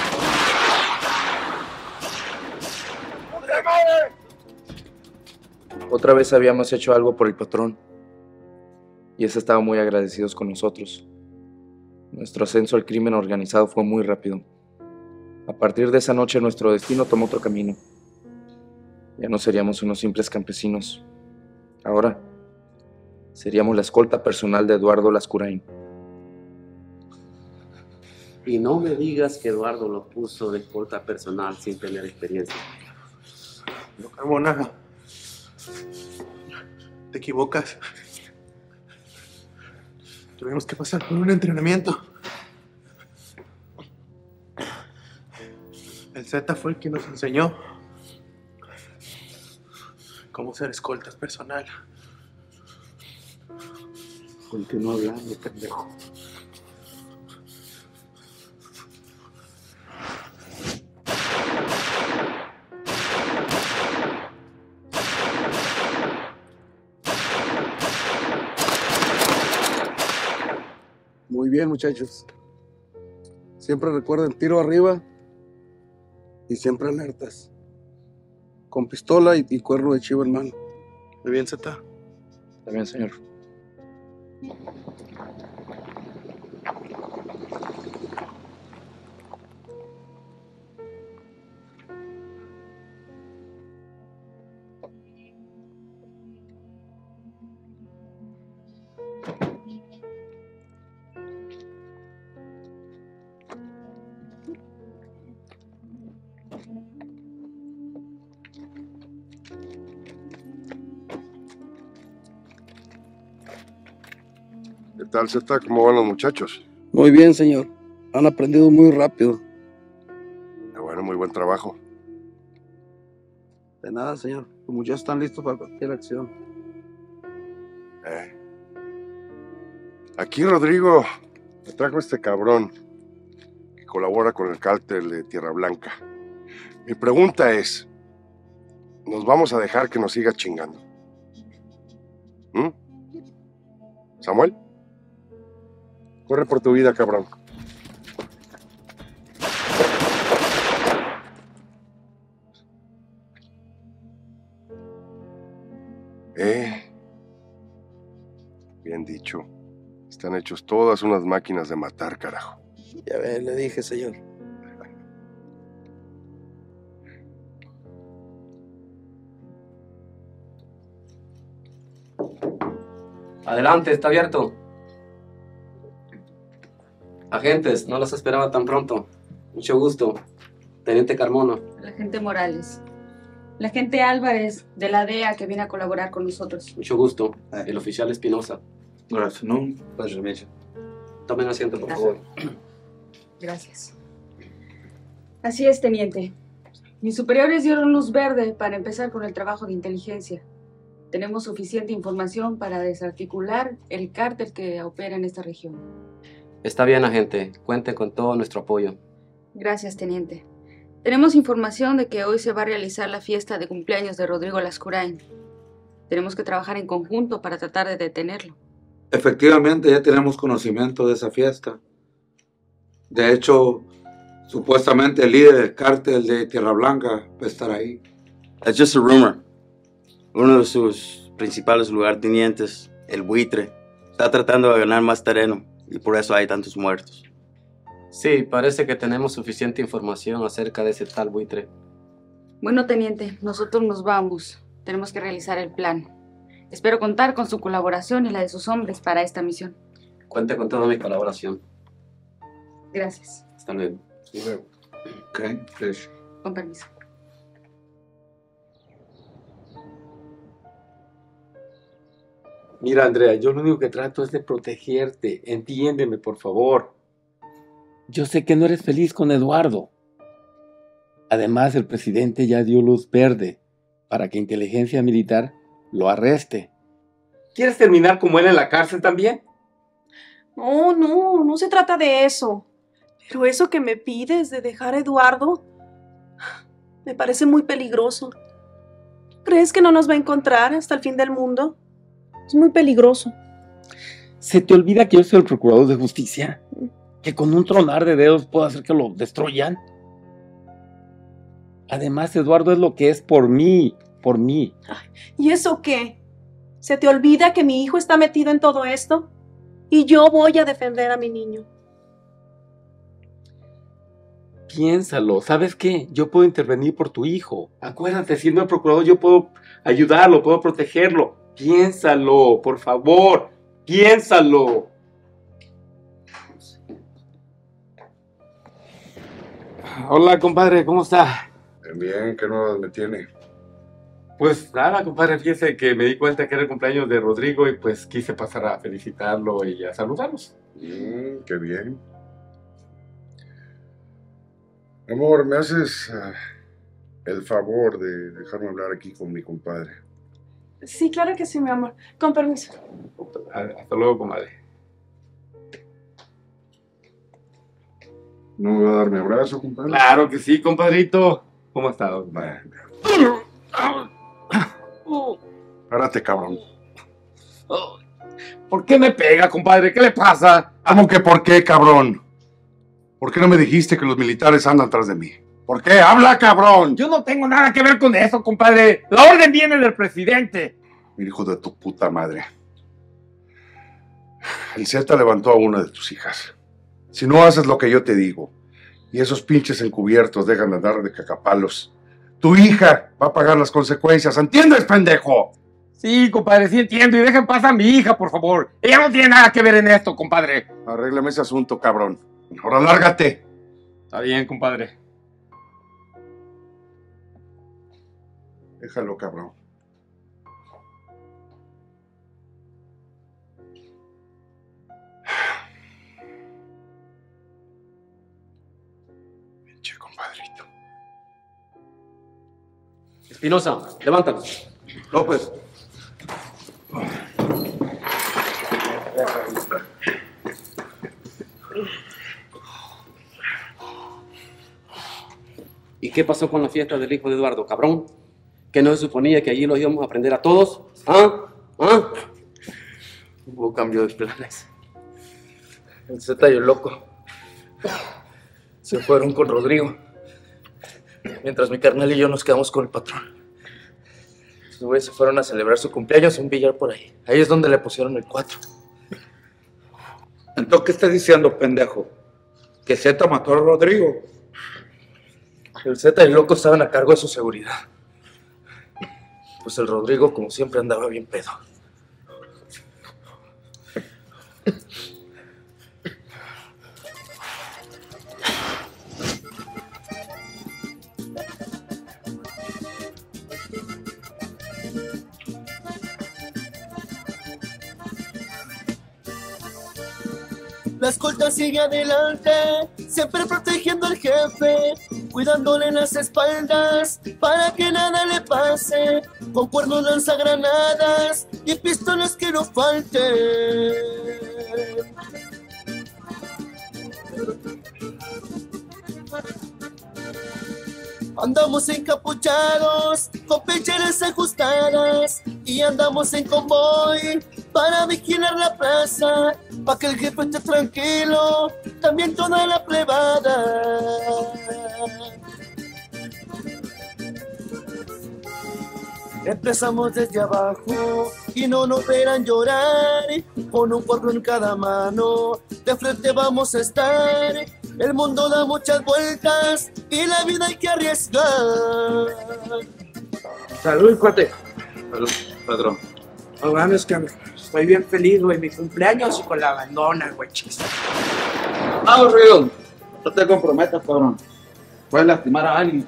¡Puta madre! Otra vez habíamos hecho algo por el patrón. Y ese estaba muy agradecidos con nosotros. Nuestro ascenso al crimen organizado fue muy rápido. A partir de esa noche nuestro destino tomó otro camino. Ya no seríamos unos simples campesinos. Ahora seríamos la escolta personal de Eduardo Lascurain. Y no me digas que Eduardo lo puso de escolta personal sin tener experiencia. No, Carmona. Te equivocas. Tuvimos que pasar por un entrenamiento. El Z fue el que nos enseñó cómo ser escoltas personal. Continúa hablando, pendejo. Muy bien, muchachos. Siempre recuerden tiro arriba y siempre alertas. Con pistola y cuerno de chivo en mano. Muy bien, Z. Está bien, señor. ¿Qué tal, Zeta? ¿Cómo van los muchachos? Muy bien, señor. Han aprendido muy rápido. Bueno, muy buen trabajo. De nada, señor. Los muchachos están listos para cualquier acción. Aquí, Rodrigo, me trajo este cabrón que colabora con el cártel de Tierra Blanca. Mi pregunta es, ¿nos vamos a dejar que nos siga chingando? ¿Mm? ¿Samuel? Corre por tu vida, cabrón. Bien dicho. Están hechos todas unas máquinas de matar, carajo. Ya ve, le dije, señor. Adelante, está abierto. Agentes, no los esperaba tan pronto. Mucho gusto. Teniente Carmona. El agente Morales. El agente Álvarez, de la DEA, que viene a colaborar con nosotros. Mucho gusto. El oficial Espinosa. Good afternoon. Pleasure to meet you. Tomen asiento, por favor. Gracias. Así es, teniente. Mis superiores dieron luz verde para empezar con el trabajo de inteligencia. Tenemos suficiente información para desarticular el cártel que opera en esta región. Está bien, agente. Cuente con todo nuestro apoyo. Gracias, teniente. Tenemos información de que hoy se va a realizar la fiesta de cumpleaños de Rodrigo Lascurain. Tenemos que trabajar en conjunto para tratar de detenerlo. Efectivamente, ya tenemos conocimiento de esa fiesta. De hecho, supuestamente el líder del cártel de Tierra Blanca va a estar ahí. That's just a rumor. Uno de sus principales lugartenientes, el buitre, está tratando de ganar más terreno y por eso hay tantos muertos. Sí, parece que tenemos suficiente información acerca de ese tal buitre. Bueno, teniente, nosotros nos vamos. Tenemos que realizar el plan. Espero contar con su colaboración y la de sus hombres para esta misión. Cuente con toda mi colaboración. Gracias. Hasta luego. Hasta luego. Okay, pleasure. Con permiso. Mira, Andrea, yo lo único que trato es de protegerte. Entiéndeme, por favor. Yo sé que no eres feliz con Eduardo. Además, el presidente ya dio luz verde para que inteligencia militar lo arreste. ¿Quieres terminar como él en la cárcel también? No se trata de eso. Pero eso que me pides de dejar a Eduardo me parece muy peligroso. ¿Crees que no nos va a encontrar hasta el fin del mundo? Es muy peligroso. ¿Se te olvida que yo soy el procurador de justicia? ¿Que con un tronar de dedos puedo hacer que lo destruyan? Además, Eduardo es lo que es por mí, por mí. ¿Y eso qué? ¿Se te olvida que mi hijo está metido en todo esto? Y yo voy a defender a mi niño. Piénsalo, ¿sabes qué? Yo puedo intervenir por tu hijo. Acuérdate, siendo el procurador yo puedo ayudarlo, puedo protegerlo. Piénsalo, por favor, piénsalo. Hola, compadre, ¿cómo está? Bien, ¿qué nuevas me tiene? Pues nada, compadre, fíjese que me di cuenta que era el cumpleaños de Rodrigo y pues quise pasar a felicitarlo y a saludarlos. Qué bien. Amor, ¿me haces el favor de dejarme hablar aquí con mi compadre? Sí, claro que sí, mi amor. Con permiso. Hasta luego, comadre. ¿No me va a dar mi abrazo, compadre? Claro que sí, compadrito. ¿Cómo ha estado, compadre? Párate, cabrón. ¿Por qué me pega, compadre? ¿Qué le pasa? ¿Cómo que por qué, cabrón? ¿Por qué no me dijiste que los militares andan tras de mí? ¿Por qué? ¡Habla, cabrón! Yo no tengo nada que ver con eso, compadre. La orden viene del presidente. Mi hijo de tu puta madre. El Z levantó a una de tus hijas. Si no haces lo que yo te digo, y esos pinches encubiertos dejan de andar de cacapalos, tu hija va a pagar las consecuencias. ¿Entiendes, pendejo? Sí, compadre, sí entiendo. Y dejen pasar a mi hija, por favor. Ella no tiene nada que ver en esto, compadre. Arréglame ese asunto, cabrón. Ahora lárgate. Está bien, compadre. Déjalo, cabrón. Espinosa, levántalo. López. ¿Y qué pasó con la fiesta del hijo de Eduardo, cabrón? ¿Que no se suponía que allí los íbamos a aprender a todos? ¿Ah? ¿Ah? Hubo cambio de planes. El Zeta y el loco se fueron con Rodrigo, mientras mi carnal y yo nos quedamos con el patrón. Los güeyes se fueron a celebrar su cumpleaños en un billar por ahí. Ahí es donde le pusieron el 4. Entonces, ¿qué estás diciendo, pendejo? ¿Que Zeta mató a Rodrigo? El Zeta y el loco estaban a cargo de su seguridad. Pues el Rodrigo, como siempre, andaba bien pedo. La escolta sigue adelante, siempre protegiendo al jefe, cuidándole las espaldas para que nada le pase, con cuernos lanzagranadas y pistolas que no falten. Andamos encapuchados, con pecheras ajustadas, y andamos en convoy para vigilar la plaza, pa' que el jefe esté tranquilo, también toda la plebada. Empezamos desde abajo y no nos verán llorar, con un cuerno en cada mano, de frente vamos a estar. El mundo da muchas vueltas y la vida hay que arriesgar. Salud, cuate. Salud, patrón. No mames, que estoy bien feliz, güey. Mi cumpleaños y con la abandona, güey, chis. Vamos, Río. No te comprometas, cabrón. Puedes lastimar a alguien.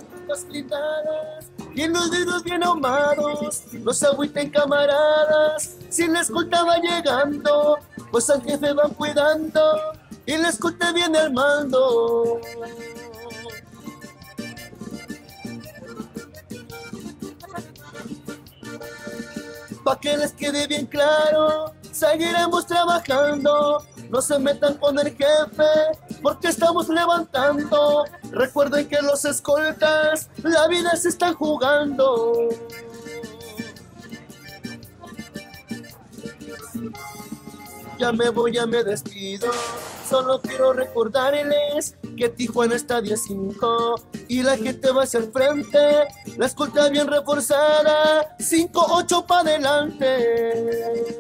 Y en los dedos bien ahumados, los agüiten camaradas. Si la escolta va llegando, pues al jefe van cuidando, y la escolta viene al mando. Pa' que les quede bien claro, seguiremos trabajando. No se metan con el jefe, porque estamos levantando. Recuerden que los escoltas la vida se están jugando. Ya me voy, ya me despido. Solo quiero recordarles que Tijuana está 10-5 y la gente va hacia el frente. La escolta bien reforzada, 5-8 pa' adelante.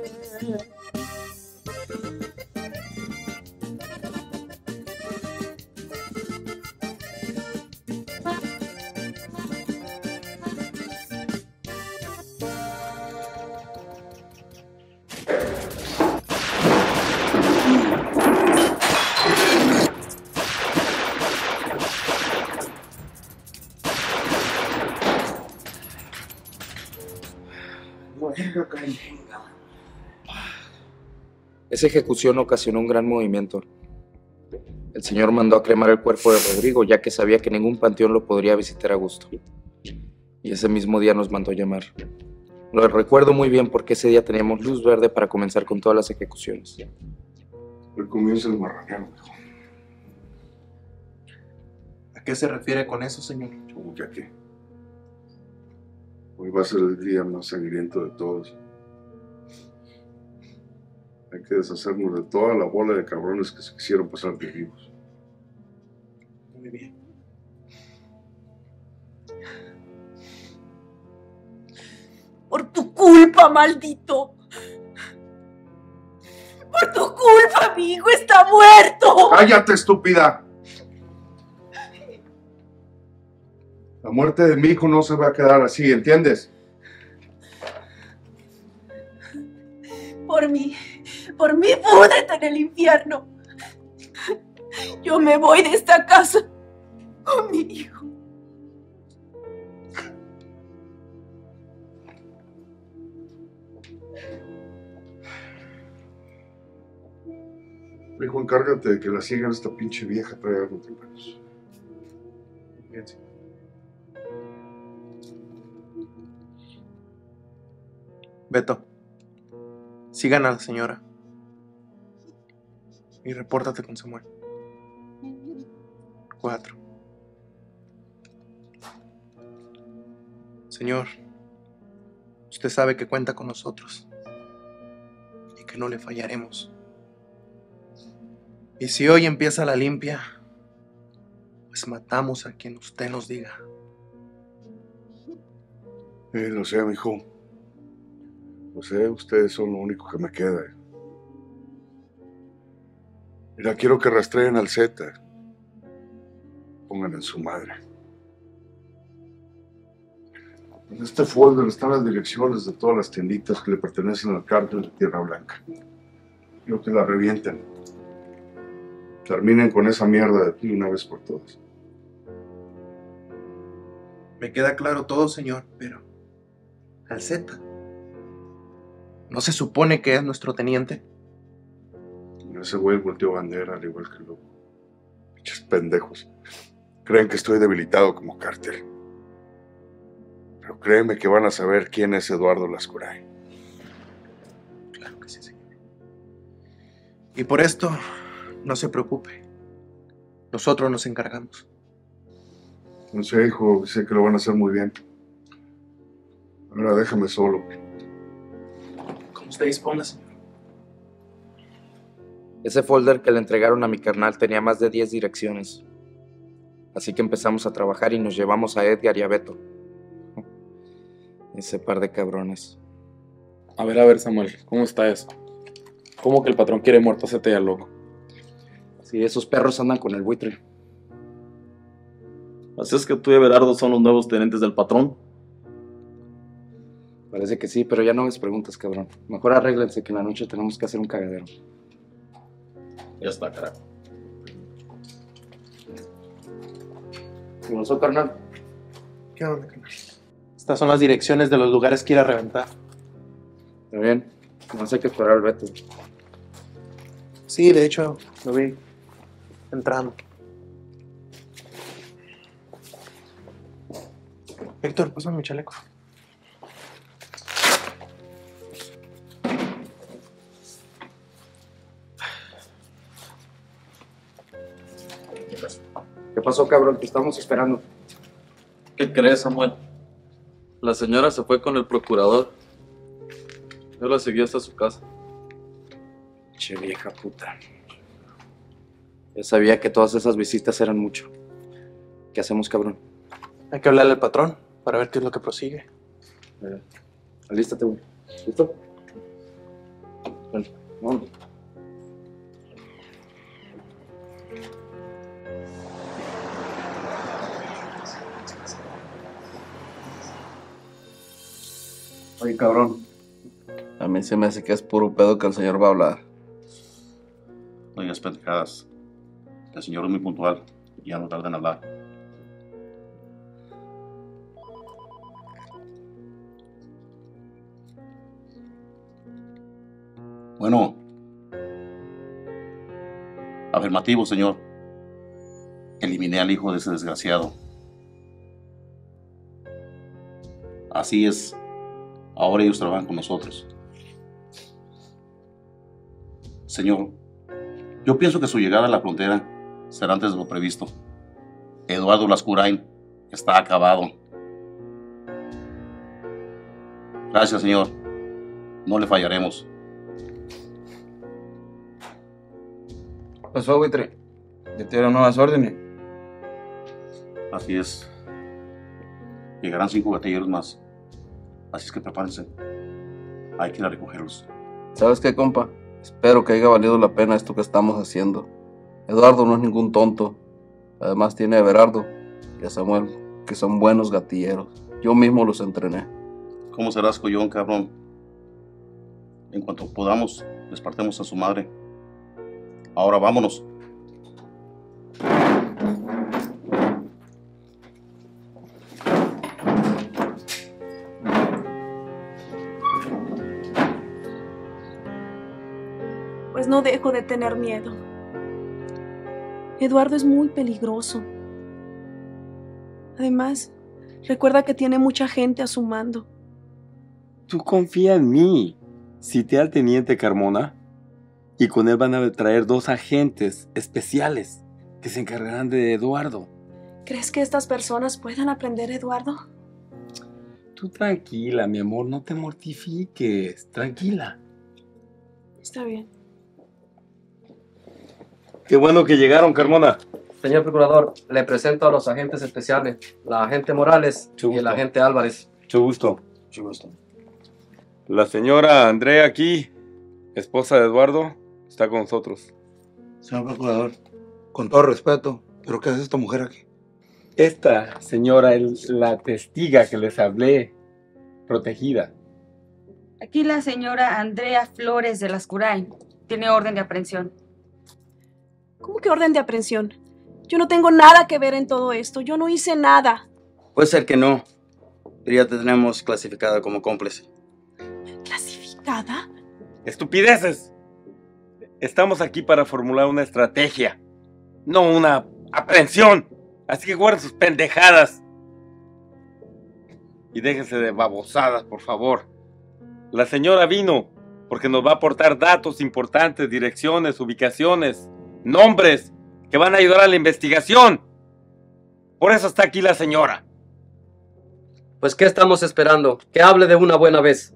Esa ejecución ocasionó un gran movimiento. El señor mandó a cremar el cuerpo de Rodrigo, ya que sabía que ningún panteón lo podría visitar a gusto. Y ese mismo día nos mandó llamar. Lo recuerdo muy bien porque ese día teníamos luz verde para comenzar con todas las ejecuciones. Hoy comienza el marranero, hijo. ¿A qué se refiere con eso, señor? ¿Cómo que a qué? Hoy va a ser el día más sangriento de todos. Hay que deshacernos de toda la bola de cabrones que se quisieron pasar de vivos. Muy bien. Por tu culpa, maldito. Por tu culpa, mi hijo está muerto. ¡Cállate, estúpida! La muerte de mi hijo no se va a quedar así, ¿entiendes? Por mí, púdrete en el infierno. Yo me voy de esta casa con mi hijo. Hijo, encárgate de que la sigan esta pinche vieja, trae algo entre manos. Bien, señor. Beto, sigan a la señora y repórtate con Samuel. 4. Señor, usted sabe que cuenta con nosotros y que no le fallaremos. Y si hoy empieza la limpia, pues matamos a quien usted nos diga. Lo sé, mijo. Lo sé, ustedes son lo único que me queda. Mira, quiero que rastreen al Z. Pongan en su madre. En este folder están las direcciones de todas las tienditas que le pertenecen al cártel de Tierra Blanca. Quiero que la revienten. Terminen con esa mierda de aquí una vez por todas. Me queda claro todo, señor, pero al Z, ¿no se supone que es nuestro teniente? Ese güey volteó bandera, al igual que los pinches pendejos. Creen que estoy debilitado como cártel. Pero créeme que van a saber quién es Eduardo Lascurain. Claro que sí, señor. Y por esto, no se preocupe. Nosotros nos encargamos. No sé, hijo, sé que lo van a hacer muy bien. Ahora déjame solo. Como usted disponga, señor. Ese folder que le entregaron a mi carnal tenía más de 10 direcciones. Así que empezamos a trabajar y nos llevamos a Edgar y a Beto. Ese par de cabrones. A ver, Samuel, ¿cómo está eso? ¿Cómo que el patrón quiere muerto a Zeta y al loco? Sí, esos perros andan con el buitre. ¿Así es que tú y Everardo son los nuevos tenentes del patrón? Parece que sí, pero ya no me preguntas, cabrón. Mejor arréglense que en la noche tenemos que hacer un cagadero. Ya está, carajo. ¿Qué pasó, carnal? ¿Qué onda, carnal? Estas son las direcciones de los lugares que ir a reventar. Está bien. No sé qué esperar al Beto. Sí, de hecho, lo vi entrando. Héctor, pásame mi chaleco. ¿Qué pasó, cabrón? Te estamos esperando. ¿Qué crees, Samuel? La señora se fue con el procurador. Yo la seguí hasta su casa. Che, vieja puta. Ya sabía que todas esas visitas eran mucho. ¿Qué hacemos, cabrón? Hay que hablarle al patrón para ver qué es lo que prosigue. Alístate, güey. ¿Listo? Bueno, vamos. Oye, cabrón. A mí se me hace que es puro pedo que el señor va a hablar. No digas pendejadas. El señor es muy puntual y ya no tarda en hablar. Bueno. Afirmativo, señor. Eliminé al hijo de ese desgraciado. Así es. Ahora ellos trabajan con nosotros. Señor, yo pienso que su llegada a la frontera será antes de lo previsto. Eduardo Lascurain está acabado. Gracias, señor. No le fallaremos. ¿Qué pasó, buitre? ¿Ya te dieron nuevas órdenes? Así es. Llegarán 5 gatilleros más. Así es que prepárense. Hay que ir a recogerlos. ¿Sabes qué, compa? Espero que haya valido la pena esto que estamos haciendo. Eduardo no es ningún tonto. Además tiene a Everardo y a Samuel, que son buenos gatilleros. Yo mismo los entrené. ¿Cómo serás, collón, cabrón? En cuanto podamos, les partemos a su madre. Ahora vámonos. Pues no dejo de tener miedo. Eduardo es muy peligroso. Además, recuerda que tiene mucha gente a su mando. Tú confía en mí. Cité al teniente Carmona y con él van a traer 2 agentes especiales que se encargarán de Eduardo. ¿Crees que estas personas puedan aprender, Eduardo? Tú tranquila, mi amor, no te mortifiques. Tranquila. Está bien. Qué bueno que llegaron, Carmona. Señor Procurador, le presento a los agentes especiales, la agente Morales y el agente Álvarez. Mucho gusto. Mucho gusto. La señora Andrea aquí, esposa de Eduardo, está con nosotros. Señor Procurador, con todo respeto, ¿pero qué hace esta mujer aquí? Esta señora es la testiga que les hablé, protegida. Aquí la señora Andrea Flores de Lascurain tiene orden de aprehensión. ¿Cómo que orden de aprehensión? Yo no tengo nada que ver en todo esto. Yo no hice nada. Puede ser que no, pero ya te tenemos clasificada como cómplice. ¿Clasificada? ¡Estupideces! Estamos aquí para formular una estrategia, no una aprehensión. Así que guarden sus pendejadas. Y déjense de babosadas, por favor. La señora vino porque nos va a aportar datos importantes, direcciones, ubicaciones, nombres que van a ayudar a la investigación. Por eso está aquí la señora. Pues, ¿qué estamos esperando? Que hable de una buena vez.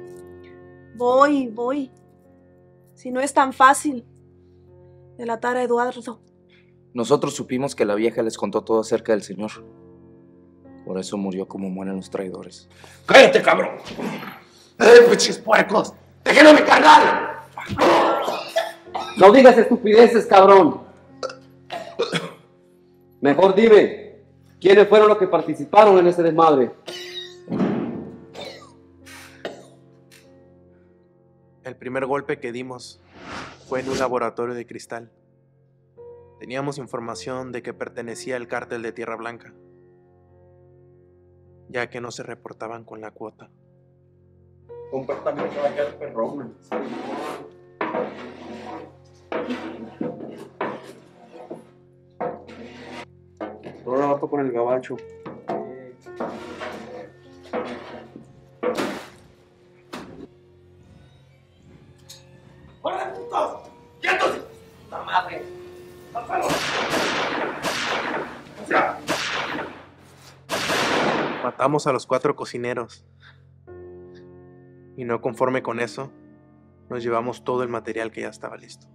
Voy. Si no es tan fácil delatar a Eduardo. Nosotros supimos que la vieja les contó todo acerca del señor. Por eso murió como mueren los traidores. ¡Cállate, cabrón! ¡Pinches puercos! ¡Déjenme mi carnal! No digas estupideces, cabrón. Mejor dime, ¿quiénes fueron los que participaron en ese desmadre? El primer golpe que dimos fue en un laboratorio de cristal. Teníamos información de que pertenecía al cártel de Tierra Blanca, ya que no se reportaban con la cuota. Comportamiento va a quedar perrón. Ahora vato con el gabacho. ¡Hola, putos! ¡Quietos! ¡La madre! Matamos a los 4 cocineros. Y no conforme con eso, nos llevamos todo el material que ya estaba listo.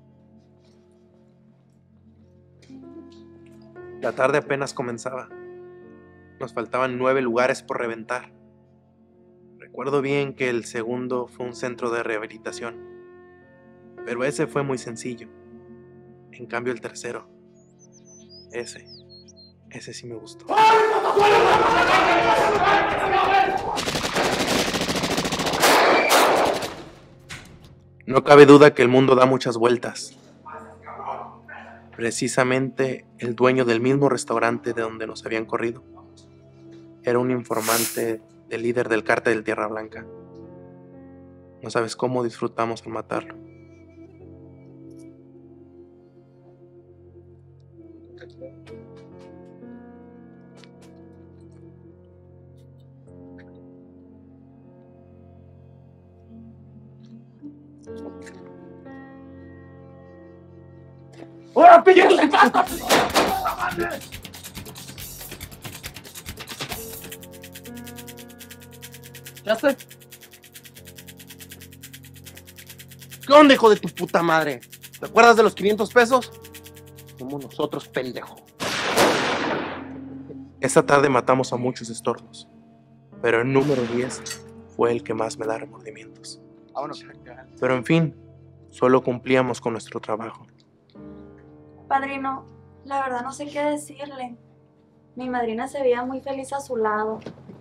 La tarde apenas comenzaba. Nos faltaban 9 lugares por reventar. Recuerdo bien que el segundo fue un centro de rehabilitación, pero ese fue muy sencillo. En cambio el tercero, ese sí me gustó. No cabe duda que el mundo da muchas vueltas. Precisamente el dueño del mismo restaurante de donde nos habían corrido era un informante del líder del cártel de Tierra Blanca. No sabes cómo disfrutamos al matarlo. ¡Ahora pillos en casa! ¿Ya sé? ¿Qué onda, hijo de tu puta madre? ¿Te acuerdas de los 500 pesos? Somos nosotros, pendejo. Esa tarde matamos a muchos estornos, pero el número 10 fue el que más me da remordimientos. Vámonos. Pero en fin, solo cumplíamos con nuestro trabajo. Padrino, la verdad no sé qué decirle. Mi madrina se veía muy feliz a su lado.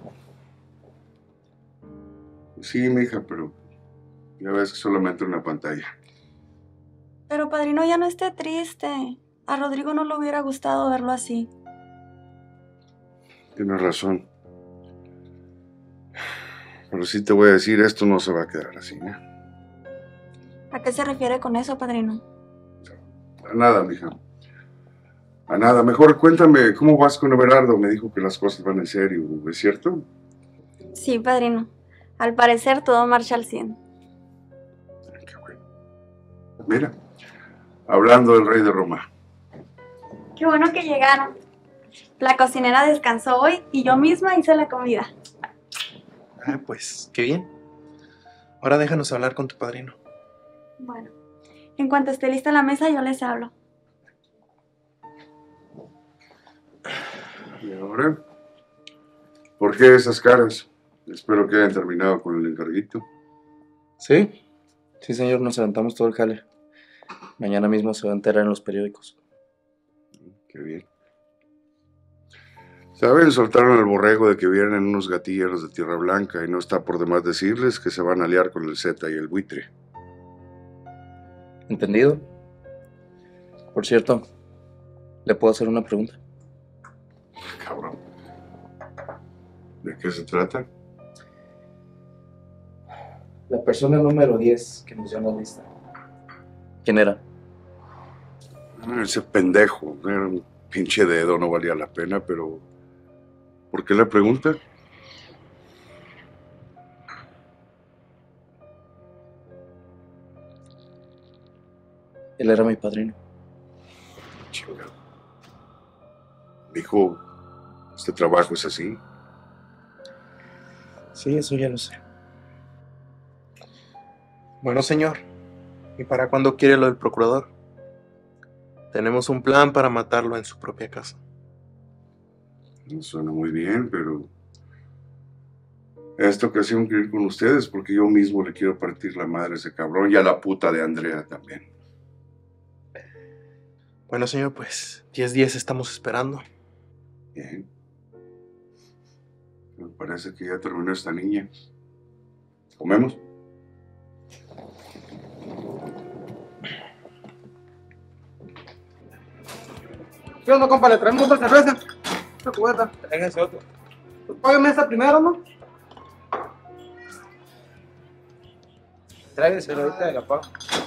Sí, mija, pero ya ves que solamente una pantalla. Pero padrino, ya no esté triste. A Rodrigo no le hubiera gustado verlo así. Tienes razón. Pero sí te voy a decir, esto no se va a quedar así, ¿eh? ¿A qué se refiere con eso, padrino? A nada, mija. A nada. Mejor cuéntame, ¿cómo vas con Everardo? Me dijo que las cosas van en serio, ¿es cierto? Sí, padrino. Al parecer todo marcha al 100. Mira, hablando del rey de Roma. Qué bueno que llegaron. La cocinera descansó hoy y yo misma hice la comida. Ah, pues, qué bien. Ahora déjanos hablar con tu padrino. Bueno, en cuanto esté lista la mesa yo les hablo. ¿Y ahora? ¿Por qué esas caras? Espero que hayan terminado con el encarguito. ¿Sí? Sí, señor, nos levantamos todo el jale. Mañana mismo se va a enterar en los periódicos. Qué bien. ¿Saben? Soltaron el borrego de que vienen unos gatilleros de Tierra Blanca y no está por demás decirles que se van a aliar con el Zeta y el Buitre. ¿Entendido? Por cierto, ¿le puedo hacer una pregunta? Cabrón. ¿De qué se trata? La persona número 10 que nos dio la lista. ¿Quién era? Ese pendejo. Era un pinche dedo, no valía la pena, pero... ¿Por qué la pregunta? Él era mi padrino. Chingado. Dijo, ¿este trabajo es así? Sí, eso ya lo sé. Bueno, señor. ¿Y para cuándo quiere lo del procurador? Tenemos un plan para matarlo en su propia casa. Suena muy bien, pero... Esta ocasión quiero ir con ustedes porque yo mismo le quiero partir la madre a ese cabrón y a la puta de Andrea también. Bueno, señor, pues 10 estamos esperando. Bien. Me parece que ya terminó esta niña. ¿Comemos? ¿Qué onda, compa? ¿Le traemos otra cerveza? Otra cubeta. Tráigase otro. Pues págame esta primero, ¿no? Tráigase ahorita de la paga.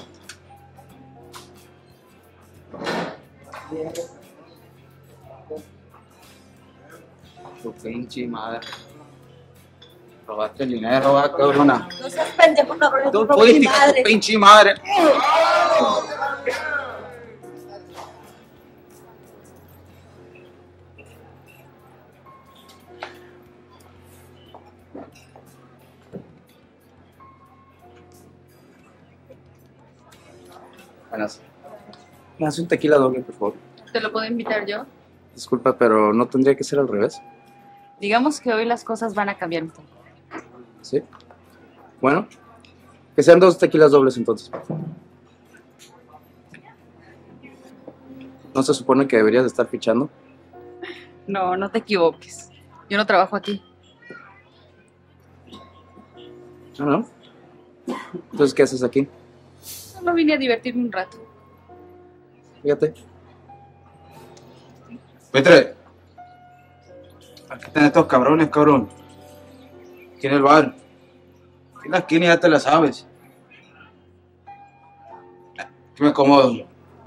Tu pinche madre. Robaste el dinero, va, cabrona. No seas pendejo, cabrón. Tú Tu fuiste, hija de tu pinche madre. Buenas. ¿Me hace un tequila doble, por favor? ¿Te lo puedo invitar yo? Disculpa, pero ¿no tendría que ser al revés? Digamos que hoy las cosas van a cambiar un poco. ¿Sí? Bueno, que sean 2 tequilas dobles entonces. ¿No se supone que deberías de estar fichando? No, no te equivoques. Yo no trabajo aquí. Ah, ¿no? Entonces, ¿qué haces aquí? Solo vine a divertirme un rato. Fíjate. Petre. Aquí están estos cabrones, cabrón. Aquí en el bar. Aquí en la esquina ya te la sabes. Aquí me acomodo.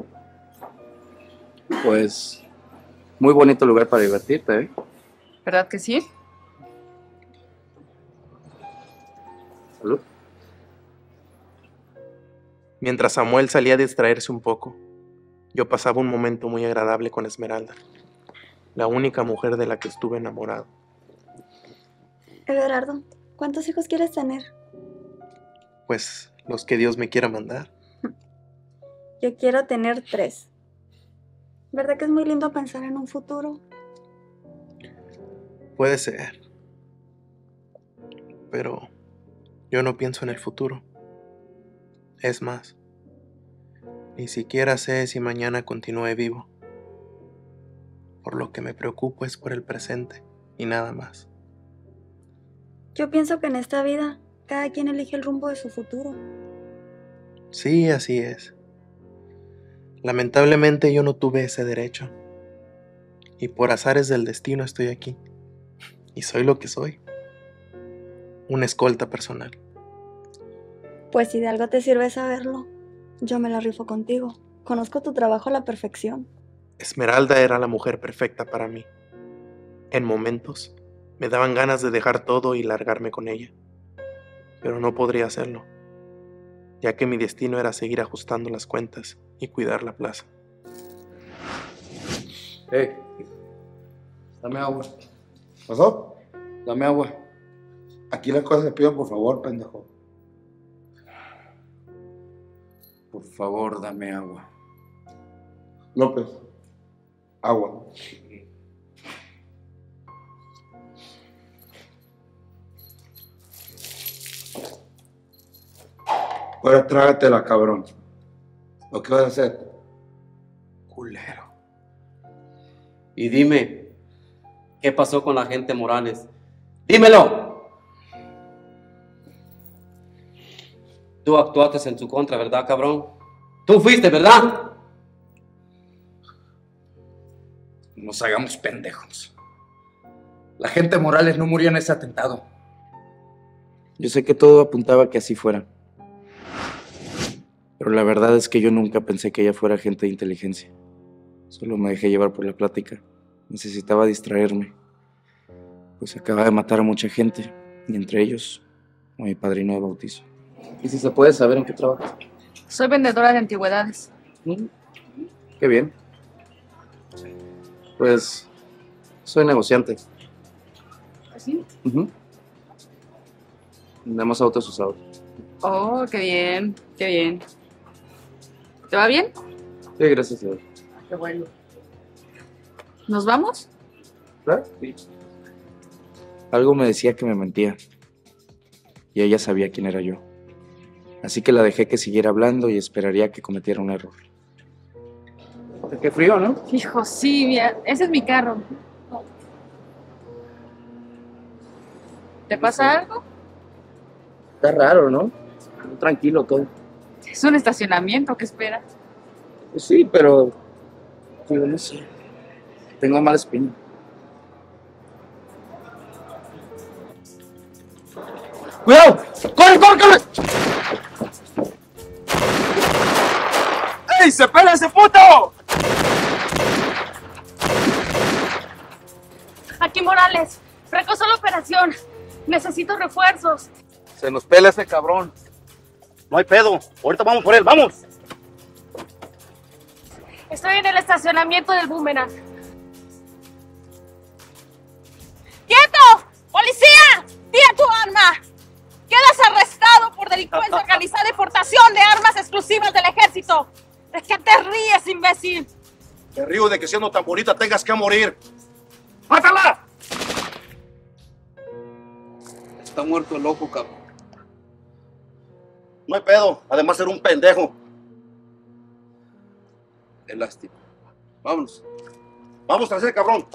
Pues, muy bonito lugar para divertirte, ¿eh? ¿Verdad que sí? Salud. Mientras Samuel salía a distraerse un poco, yo pasaba un momento muy agradable con Esmeralda, la única mujer de la que estuve enamorado. Everardo, ¿cuántos hijos quieres tener? Pues los que Dios me quiera mandar. Yo quiero tener 3. ¿Verdad que es muy lindo pensar en un futuro? Puede ser. Pero yo no pienso en el futuro. Es más, ni siquiera sé si mañana continúe vivo. Por lo que me preocupo es por el presente y nada más. Yo pienso que en esta vida cada quien elige el rumbo de su futuro. Sí, así es. Lamentablemente yo no tuve ese derecho. Y por azares del destino estoy aquí. Y soy lo que soy. Una escolta personal. Pues si de algo te sirve saberlo, yo me la rifo contigo. Conozco tu trabajo a la perfección. Esmeralda era la mujer perfecta para mí. En momentos me daban ganas de dejar todo y largarme con ella. pero no podría hacerlo, ya que mi destino era seguir ajustando las cuentas y cuidar la plaza. Dame agua. ¿Pasó? Dame agua. Aquí las cosas se piden por favor, pendejo. Por favor, dame agua. López, agua. Ahora trágatela, cabrón. ¿Lo que vas a hacer? Culero. Y dime, ¿qué pasó con la gente Morales? ¡Dímelo! Tú actuaste en su contra, ¿verdad, cabrón? Tú fuiste, ¿verdad? No nos hagamos pendejos. La gente Morales no murió en ese atentado. Yo sé que todo apuntaba a que así fuera. Pero la verdad es que yo nunca pensé que ella fuera agente de inteligencia. Solo me dejé llevar por la plática. Necesitaba distraerme. Pues acaba de matar a mucha gente. Y entre ellos, a mi padrino de bautizo. ¿Y si se puede saber en qué trabajas? Soy vendedora de antigüedades. Qué bien. Pues soy negociante. ¿Así? Vendemos autos usados. Oh, qué bien, qué bien. ¿Te va bien? Sí, gracias a Dios. Qué bueno. ¿Nos vamos? ¿Claro? Sí. Algo me decía que me mentía. Y ella sabía quién era yo. Así que la dejé que siguiera hablando y esperaría que cometiera un error. Qué frío, ¿no? Hijo, sí, mira, ese es mi carro. ¿Te pasa algo? Está raro, ¿no? Tranquilo todo. Es un estacionamiento, ¿qué esperas? Pues sí, pero... yo no sé. Tengo mala espina. ¡Cuidado! ¡Corre, corre, corre! ¡Ey, se pela ese puto! Aquí Morales, fracasó la operación. Necesito refuerzos. Se nos pela ese cabrón. No hay pedo. Ahorita vamos por él, vamos. Estoy en el estacionamiento del Boomerang. ¡Quieto! ¡Policía! ¡Tira tu arma! Quedas arrestado por delincuencia organizada y portación de armas exclusivas del ejército. ¿De qué te ríes, imbécil? Te río de que siendo tan bonita tengas que morir. ¡Mátala! Está muerto el loco, cabrón. No hay pedo. Además era un pendejo. Qué lástima. Vámonos. Vamos tras ese cabrón.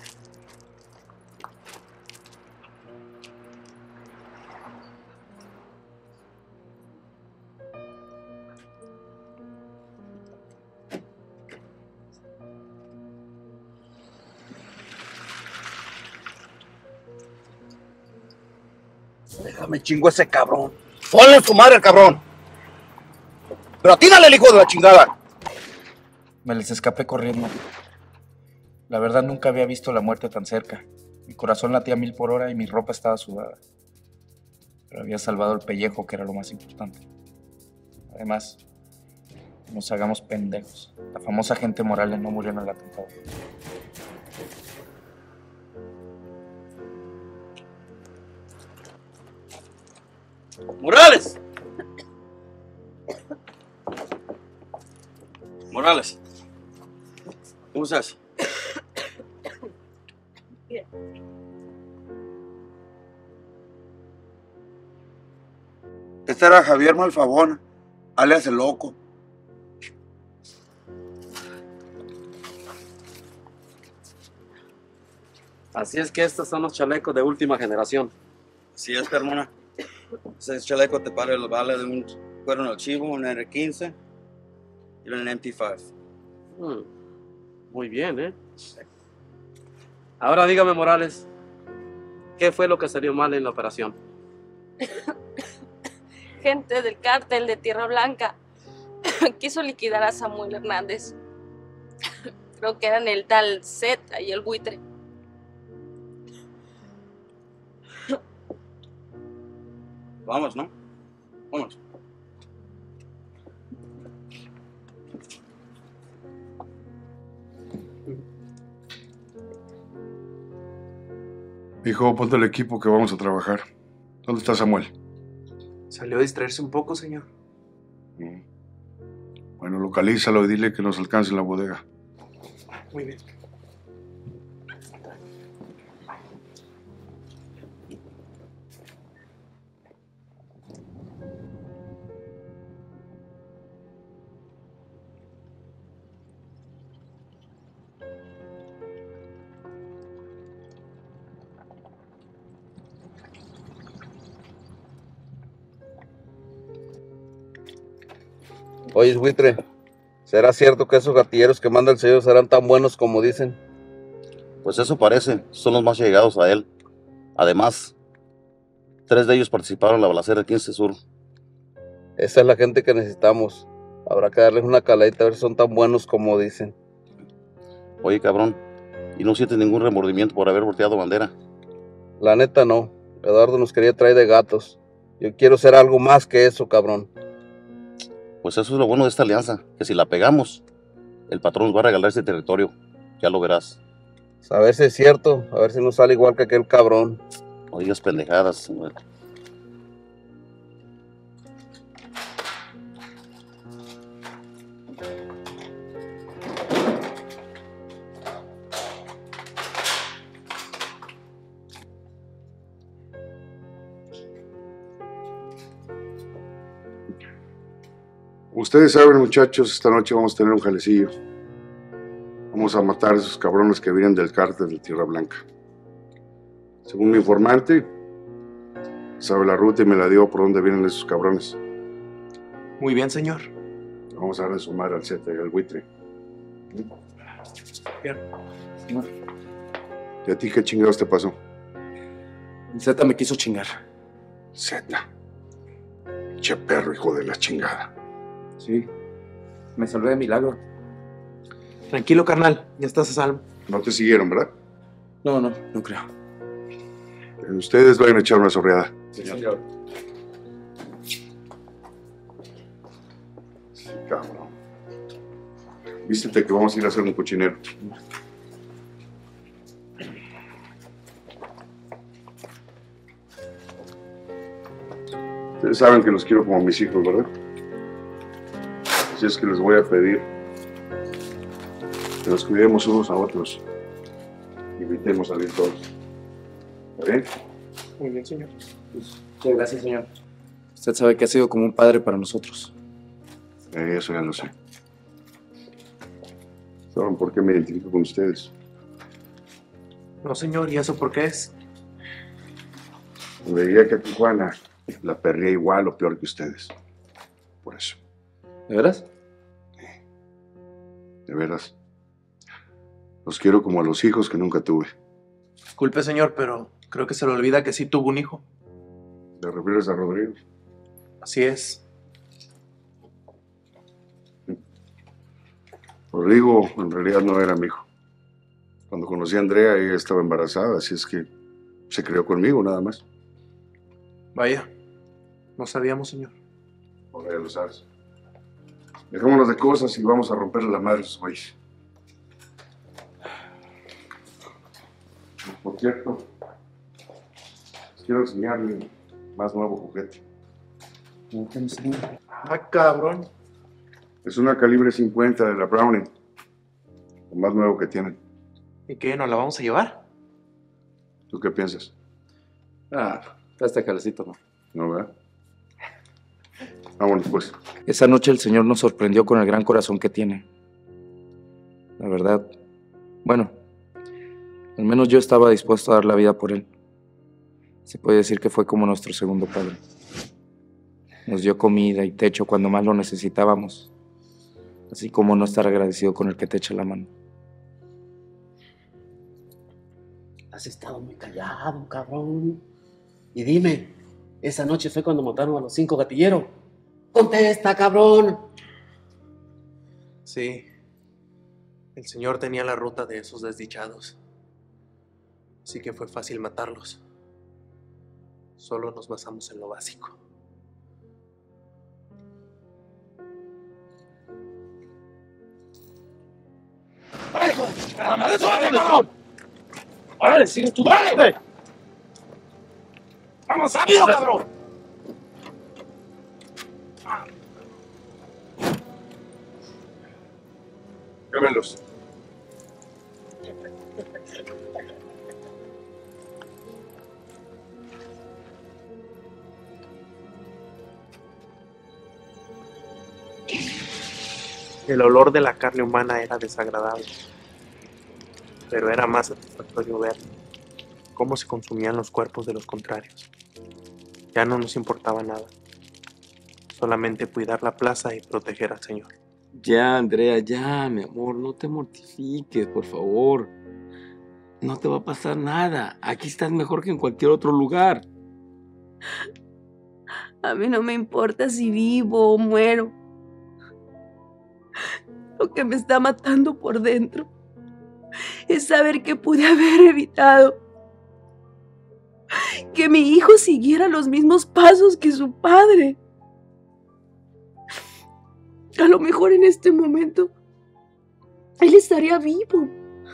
Déjame chingo ese cabrón. Ponle en su madre al cabrón. Pero atínale el hijo de la chingada. Me les escapé corriendo. La verdad nunca había visto la muerte tan cerca. Mi corazón latía a 1000 por hora y mi ropa estaba sudada. Pero había salvado el pellejo, que era lo más importante. Además, no nos hagamos pendejos. La famosa gente Morales no murió en el atentado. ¡Morales! Morales. ¿Cómo estás? Bien. Este era Javier Malfabón, alias el Loco. Así es que estos son los chalecos de última generación. Sí, es, hermana. Ese chaleco te para el vale de un cuerno al chivo, un R15 y un MP5. Muy bien, ¿eh? Ahora dígame, Morales, ¿qué fue lo que salió mal en la operación? Gente del cártel de Tierra Blanca quiso liquidar a Samuel Hernández. Creo que eran el tal Z y el buitre. Vamos, ¿no? Vamos. Hijo, ponte el equipo que vamos a trabajar. ¿Dónde está Samuel? Salió a distraerse un poco, señor. Bueno, localízalo y dile que nos alcance en la bodega. Muy bien. Oye, buitre, ¿será cierto que esos gatilleros que manda el señor serán tan buenos como dicen? Pues eso parece, son los más llegados a él. Además, 3 de ellos participaron en la balacera del 15 Sur. Esa es la gente que necesitamos. Habrá que darles una caladita a ver si son tan buenos como dicen. Oye, cabrón, ¿y no sientes ningún remordimiento por haber volteado bandera? La neta no. Eduardo nos quería traer de gatos. Yo quiero ser algo más que eso, cabrón. Pues eso es lo bueno de esta alianza, que si la pegamos, el patrón nos va a regalar ese territorio. Ya lo verás. A ver si es cierto, a ver si no sale igual que aquel cabrón. No digas pendejadas, Samuel. Ustedes saben, muchachos, esta noche vamos a tener un jalecillo. Vamos a matar a esos cabrones que vienen del cártel de Tierra Blanca. Según mi informante, sabe la ruta y me la dio por dónde vienen esos cabrones. Muy bien, señor. Vamos a darle su madre al Z y al buitre. Bien. ¿Y a ti qué chingados te pasó? Z me quiso chingar. Z. Che perro, hijo de la chingada. Sí, me salvé de milagro. Tranquilo, carnal, ya estás a salvo. No te siguieron, ¿verdad? No creo. Ustedes vayan a echar una sorreada. Señor. Sí, cabrón. Vístete que vamos a ir a hacer un cochinero. Ustedes saben que los quiero como mis hijos, ¿verdad? Así es que les voy a pedir que nos cuidemos unos a otros y evitemos salir todos. ¿Está bien? Muy bien, señor. Muchas gracias, señor. Usted sabe que ha sido como un padre para nosotros. Eso ya lo sé. ¿Saben por qué me identifico con ustedes? No, señor, ¿y eso por qué es? Veía que a Tijuana la perría igual o peor que ustedes. Por eso. ¿De veras? De veras. Los quiero como a los hijos que nunca tuve. Disculpe, señor, pero creo que se le olvida que sí tuvo un hijo. ¿Te refieres a Rodrigo? Así es. Rodrigo en realidad no era mi hijo. Cuando conocí a Andrea, ella estaba embarazada, así es que se crió conmigo nada más. Vaya, no sabíamos, señor. Ahora ya lo sabes. Dejémonos de cosas y vamos a romperle la madre a esos güeyes. Por cierto, les quiero enseñarle el más nuevo juguete. Ah, cabrón. Es una calibre 50 de la Browning. Lo más nuevo que tienen. ¿Y qué? ¿Nos la vamos a llevar? ¿Tú qué piensas? Este calecito, ¿no? ¿No, verdad? Vámonos, pues. Esa noche el Señor nos sorprendió con el gran corazón que tiene. La verdad, bueno, al menos yo estaba dispuesto a dar la vida por Él. Se puede decir que fue como nuestro segundo padre. Nos dio comida y techo cuando más lo necesitábamos, así como no estar agradecido con el que te echa la mano. Has estado muy callado, cabrón. Y dime, esa noche fue cuando mataron a los 5 gatilleros. ¡Contesta, cabrón! Sí. El señor tenía la ruta de esos desdichados. Así que fue fácil matarlos. solo nos basamos en lo básico. ¡Órale, sigues tú, dale! ¡Vamos, rápido, cabrón! Llámenlos. El olor de la carne humana era desagradable, pero era más satisfactorio ver cómo se consumían los cuerpos de los contrarios. Ya no nos importaba nada, solamente cuidar la plaza y proteger al Señor. Ya, Andrea, ya, mi amor, no te mortifiques, por favor. No te va a pasar nada. Aquí estás mejor que en cualquier otro lugar. A mí no me importa si vivo o muero. Lo que me está matando por dentro es saber que pude haber evitado que mi hijo siguiera los mismos pasos que su padre. A lo mejor en este momento él estaría vivo.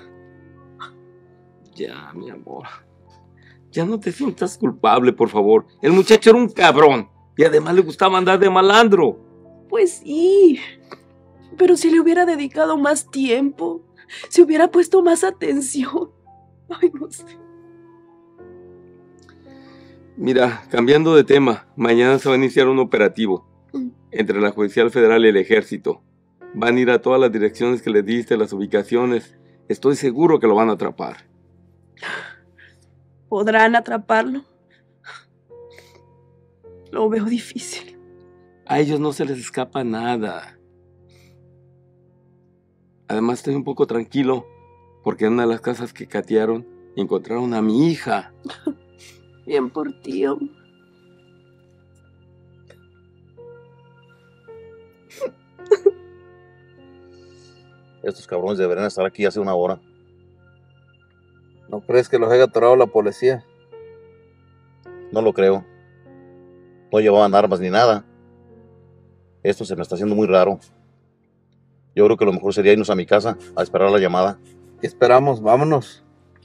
Ya, mi amor. Ya no te sientas culpable, por favor. El muchacho era un cabrón y además le gustaba andar de malandro. Pues sí, pero si le hubiera dedicado más tiempo, si hubiera puesto más atención. Ay, no sé. Mira, cambiando de tema, mañana se va a iniciar un operativo entre la Judicial Federal y el Ejército. Van a ir a todas las direcciones que les diste, las ubicaciones. Estoy seguro que lo van a atrapar. ¿Podrán atraparlo? Lo veo difícil. A ellos no se les escapa nada. Además estoy un poco tranquilo porque en una de las casas que catearon encontraron a mi hija. Bien por ti, hombre. Estos cabrones deberían estar aquí hace una hora. ¿No crees que los haya atorado la policía? No lo creo. No llevaban armas ni nada. Esto se me está haciendo muy raro. Yo creo que lo mejor sería irnos a mi casa a esperar la llamada. ¿Qué esperamos? Vámonos.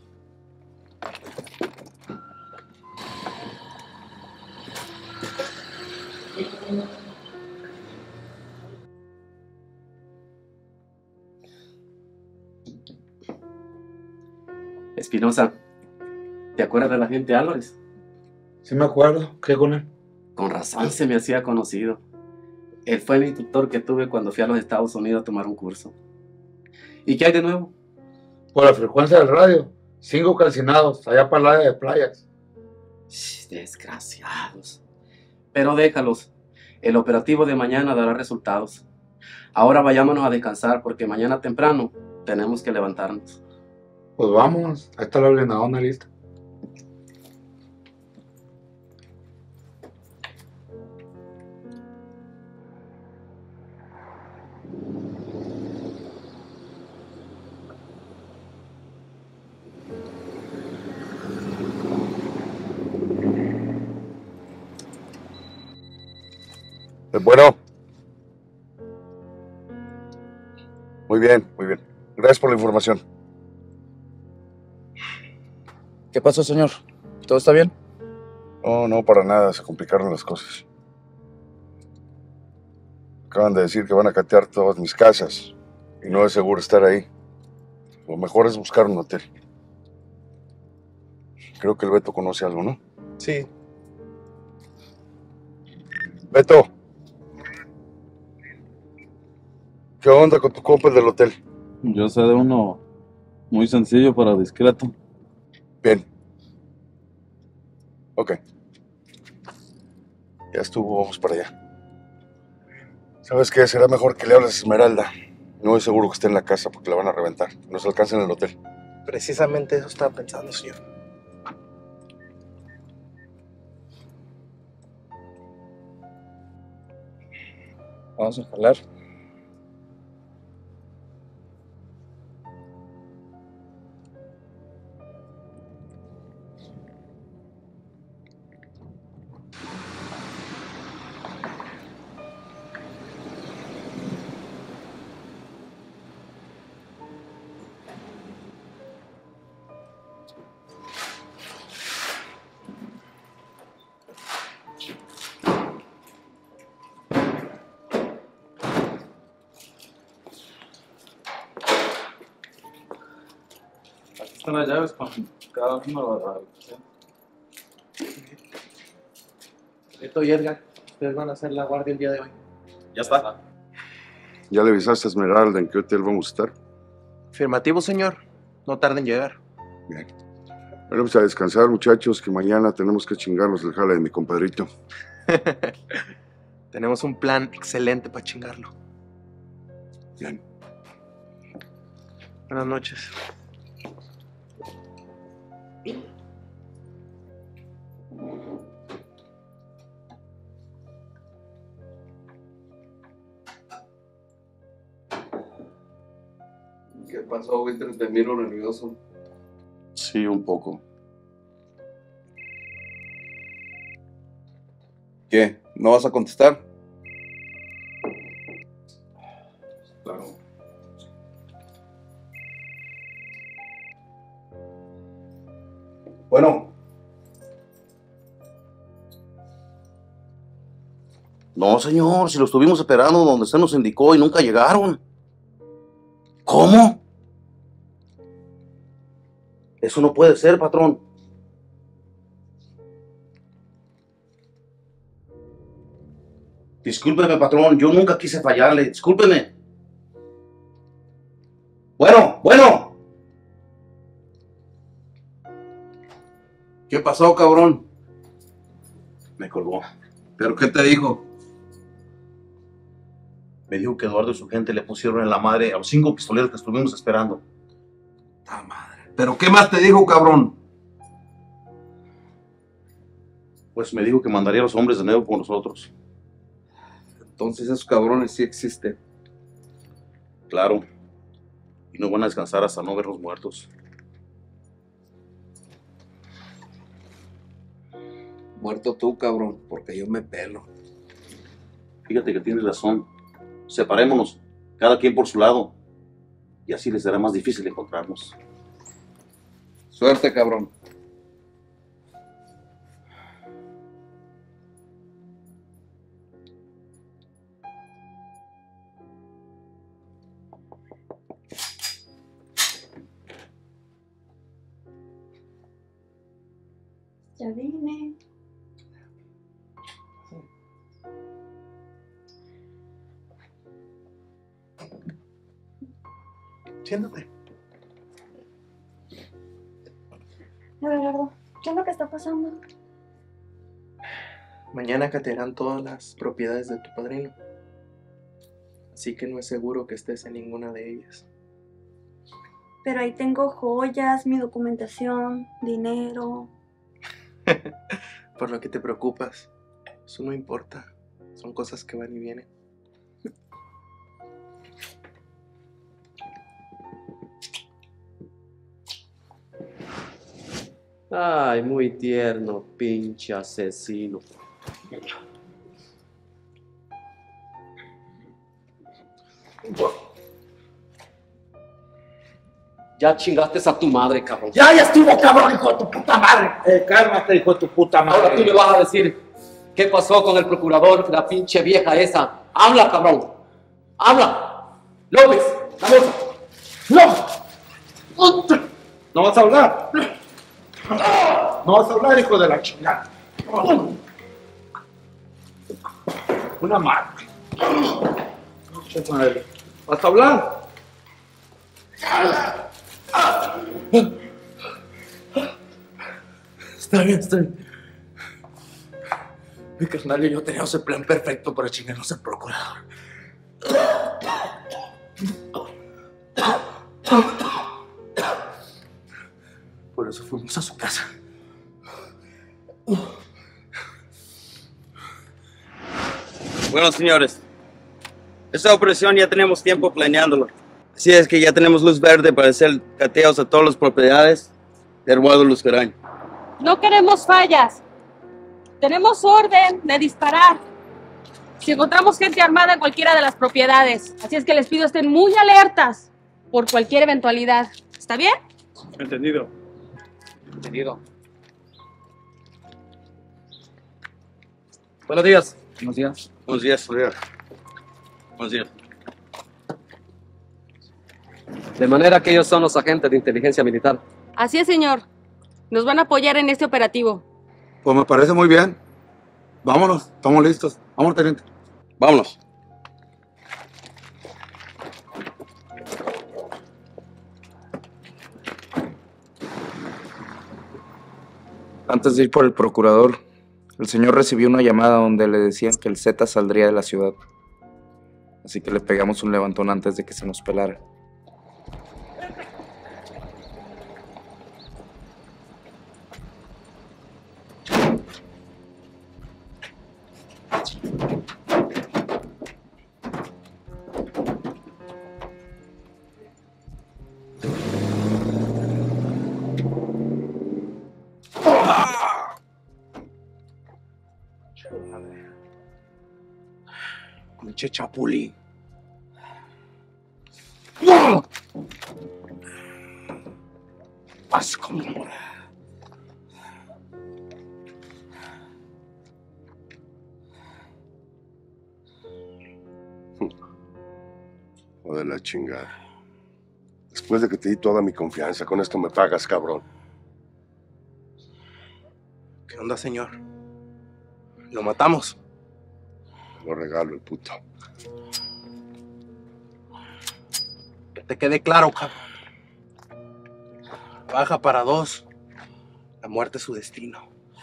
Espinosa, ¿te acuerdas de la gente Álvarez? Sí me acuerdo. ¿Qué con él? Con razón se me hacía conocido. Él fue el instructor que tuve cuando fui a los Estados Unidos a tomar un curso. ¿Y qué hay de nuevo? Por la frecuencia del radio. 5 calcinados, allá para el área de playas. Desgraciados. Pero déjalos. El operativo de mañana dará resultados. Ahora vayámonos a descansar porque mañana temprano tenemos que levantarnos. Pues vámonos. Ahí está la blindadona lista. Bueno. Muy bien, muy bien. Gracias por la información. ¿Qué pasó, señor? ¿Todo está bien? No, no, para nada. Se complicaron las cosas. Acaban de decir que van a catear todas mis casas y no es seguro estar ahí. Lo mejor es buscar un hotel. Creo que el Beto conoce algo, ¿no? Sí. Beto. ¿Qué onda con tu compa del hotel? Yo sé de uno muy sencillo pero discreto. Bien. Ok. Ya estuvo, vamos para allá. ¿Sabes qué? Será mejor que le hables a Esmeralda. No es seguro que esté en la casa porque la van a reventar. Nos alcanza en el hotel. Precisamente eso estaba pensando, señor. Vamos a jalar. Son las llaves con cada uno de los... Esto y Edgar, ustedes van a hacer la guardia el día de hoy. Ya está. ¿Ya le avisaste a Esmeralda en qué hotel vamos a estar? Afirmativo, señor. No tarden en llegar. Bien. Bueno, pues a descansar, muchachos, que mañana tenemos que chingarnos el jale de mi compadrito. Tenemos un plan excelente para chingarlo. Bien. Buenas noches. ¿Qué pasó, Winter? Te miro nervioso. Sí, un poco. ¿Qué? ¿No vas a contestar? Claro. Bueno. No, señor, si lo estuvimos esperando donde usted nos indicó y nunca llegaron. ¿Cómo? Eso no puede ser, patrón. Discúlpeme, patrón, yo nunca quise fallarle, discúlpeme. Bueno. ¿Qué pasó, cabrón? Me colgó. ¿Pero qué te dijo? Me dijo que Eduardo y su gente le pusieron en la madre a los 5 pistoleros que estuvimos esperando. ¿Pero qué más te dijo, cabrón? Pues me dijo que mandaría a los hombres de nuevo con nosotros. Entonces esos cabrones sí existen. Claro. Y no van a descansar hasta no verlos muertos. Muerto tú, cabrón, porque yo me pelo. Fíjate que tienes razón. Separémonos, cada quien por su lado. Y así les será más difícil encontrarnos. Suerte, cabrón. Ya vine. Siéntate. Eduardo, ¿qué es lo que está pasando? Mañana catearán todas las propiedades de tu padrino. Así que no es seguro que estés en ninguna de ellas. Pero ahí tengo joyas, mi documentación, dinero. Por lo que te preocupas. Eso no importa. Son cosas que van y vienen. Ay, muy tierno, pinche asesino. Ya chingaste a tu madre, cabrón. Ya estuvo, cabrón, hijo de tu puta madre. Cálmate, hijo de tu puta madre. Ahora tú me vas a decir qué pasó con el procurador, la pinche vieja esa. Habla, cabrón. Habla. López, la bolsa. ¡No! ¿No vas a hablar? No vas a hablar, hijo de la chingada. Una madre. Madre. ¿Vas a hablar? Está bien. Mi carnal y yo teníamos el plan perfecto para chingarnos al procurador. Por eso fuimos a su casa. Bueno, señores, esta operación ya tenemos tiempo planeándolo. Así es que ya tenemos luz verde para hacer cateos a todas las propiedades de Eduardo Luzcarain. No queremos fallas. Tenemos orden de disparar si encontramos gente armada en cualquiera de las propiedades. Así es que les pido estén muy alertas por cualquier eventualidad. ¿Está bien? Entendido. Entendido. Buenos días. Buenos días. Buenos días. Buenos días. De manera que ellos son los agentes de inteligencia militar. Así es, señor. Nos van a apoyar en este operativo. Pues me parece muy bien. Vámonos, estamos listos. Vámonos, teniente. Vámonos. Antes de ir por el procurador, el señor recibió una llamada donde le decían que el Z saldría de la ciudad. Así que le pegamos un levantón antes de que se nos pelara. Pinche chapulín. Vas como Joder, la chingada. Después de que te di toda mi confianza, con esto me pagas, cabrón. ¿Qué onda, señor? ¿Lo matamos? Lo regalo, el puto. Que te quede claro, cabrón. Baja para 2. La muerte es su destino.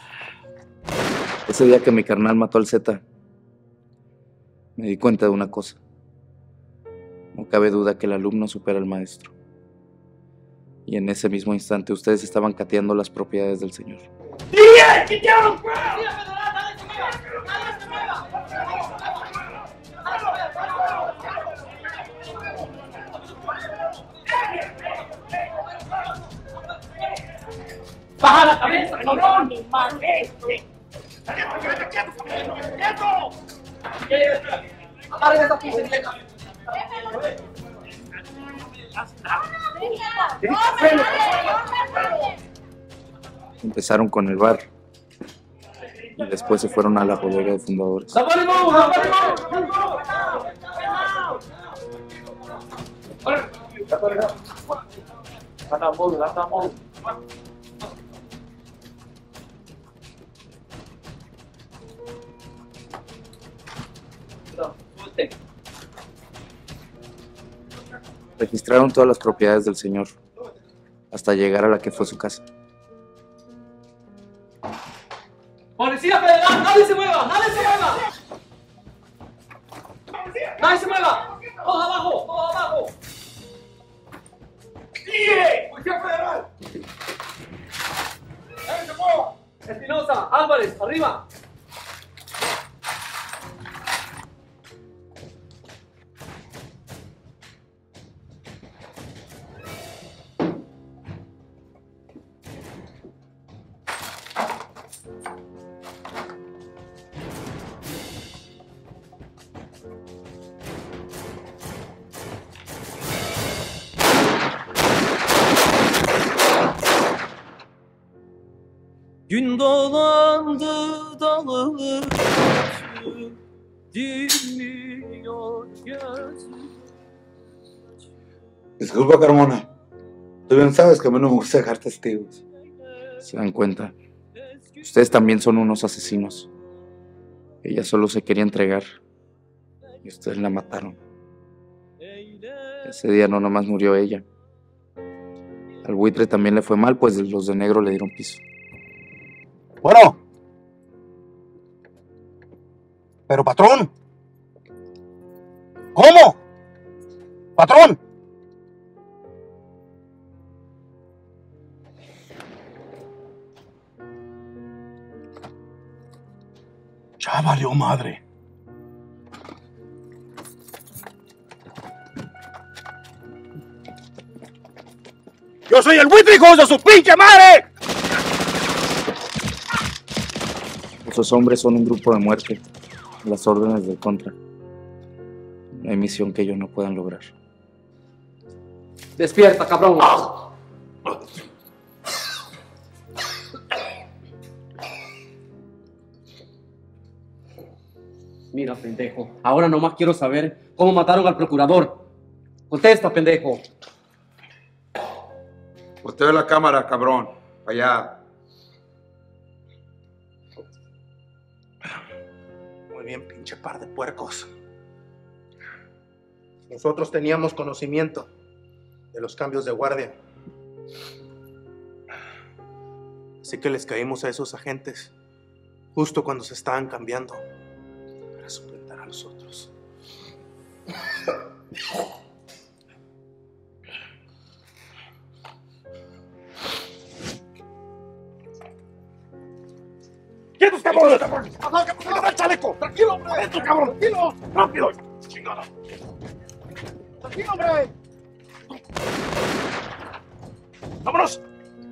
Ese día que mi carnal mató al Z, me di cuenta de una cosa. No cabe duda que el alumno supera al maestro. Y en ese mismo instante ustedes estaban cateando las propiedades del señor. ¡Baja la cabeza, cabrón! ¡Mi madre! ¡Quieto! ¡Agarren esa pinche vieja! Empezaron con el bar y después se fueron a la bodega de fundadores. Registraron todas las propiedades del señor hasta llegar a la que fue su casa. ¡Policía federal! ¡Nadie se mueva! ¡Nadie se mueva! ¡Nadie se mueva! ¡Todos abajo! ¡Todos abajo! ¡Sigue! ¡Policía federal! ¡Nadie se mueva! Espinosa, Álvarez, arriba. Gün dolandı dalı dinmiyor gözüm. Disculpa, Carmona. Tú bien sabes que a mí no me gusta dejar testigos. ¿Se dan cuenta? Ustedes también son unos asesinos. Ella solo se quería entregar y ustedes la mataron. Ese día no nomás murió ella. Al buitre también le fue mal, pues los de negro le dieron piso. Bueno. Pero, patrón. ¿Cómo? Patrón. Ya valió madre. ¡Yo soy el buitre, hijos de su pinche madre! Esos hombres son un grupo de muerte, a las órdenes del Contra. No hay misión que ellos no puedan lograr. Despierta, cabrón. Mira, pendejo. Ahora nomás quiero saber cómo mataron al procurador. Contesta, pendejo. Usted ve la cámara, cabrón. Allá. Muy bien, pinche par de puercos. Nosotros teníamos conocimiento de los cambios de guardia. Así que les caímos a esos agentes justo cuando se estaban cambiando para suplantar a los otros. ¡Quietos, cabrones! ¡Quítate el chaleco! ¡Tranquilo, hombre! ¡Esto, cabrón! ¡Tranquilo! ¡Rápido! ¡Chingada! ¡Tranquilo, hombre! ¡Vámonos!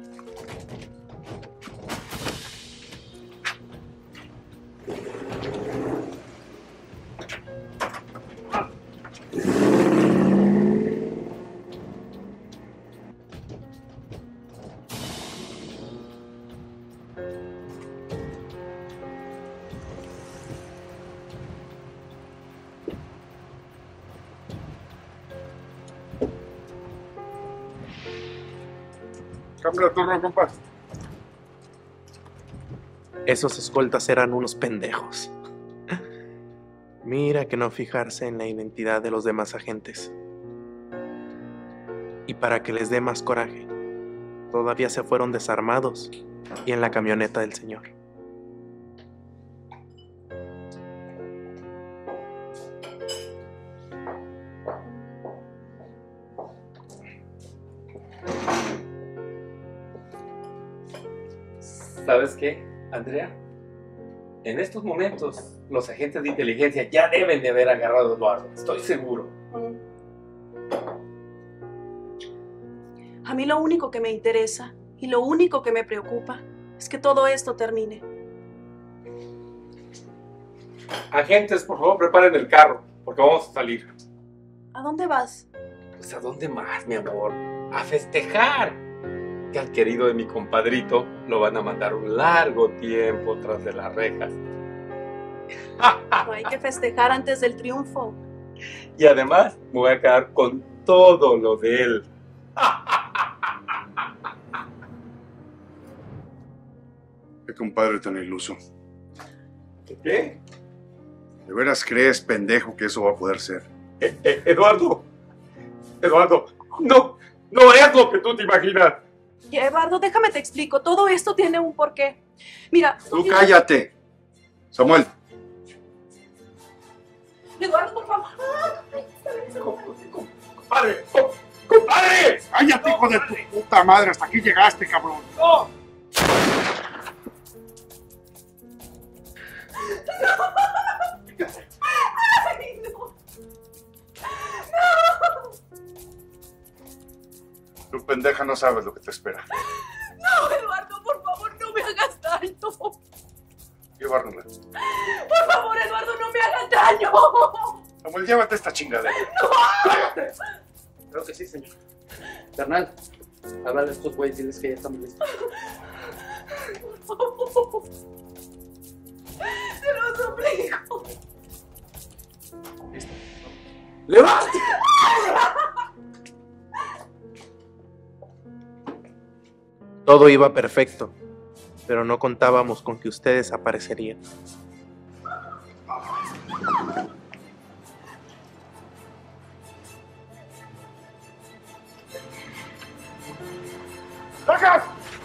Cambia de turno, compas. Esos escoltas eran unos pendejos. Mira que no fijarse en la identidad de los demás agentes. Y para que les dé más coraje, todavía se fueron desarmados y en la camioneta del señor. ¿Sabes qué, Andrea? En estos momentos, los agentes de inteligencia ya deben de haber agarrado a Eduardo. Estoy seguro. A mí lo único que me interesa y lo único que me preocupa es que todo esto termine. Agentes, por favor, preparen el carro, porque vamos a salir. ¿A dónde vas? Pues ¿a dónde más, mi amor? A festejar. Que al querido de mi compadrito lo van a mandar un largo tiempo tras de las rejas. No hay que festejar antes del triunfo. Y además me voy a quedar con todo lo de él. Qué compadre tan iluso. ¿Qué? ¿De veras crees, pendejo, que eso va a poder ser? Eduardo, no es lo que tú te imaginas. Ya, Eduardo, déjame te explico. Todo esto tiene un porqué. Mira. Tú cállate. Samuel. Eduardo, por favor. ¡Compadre! ¡Cállate, hijo de tu puta madre! Hasta aquí llegaste, cabrón. ¡No! ¡Ay, no! ¡No! Tu pendeja no sabes lo que te espera. No, Eduardo, por favor, no me hagas daño. Llévarnosla. Por favor, Eduardo, no me hagas daño. Samuel, llévate esta chingadera. ¡No! Creo que sí, señor. Carnal, háblale a estos güeyes, diles que ya estamos listos. Por favor. Te lo suplico. Listo. ¡Levante! Todo iba perfecto, pero no contábamos con que ustedes aparecerían. ¡Bajas!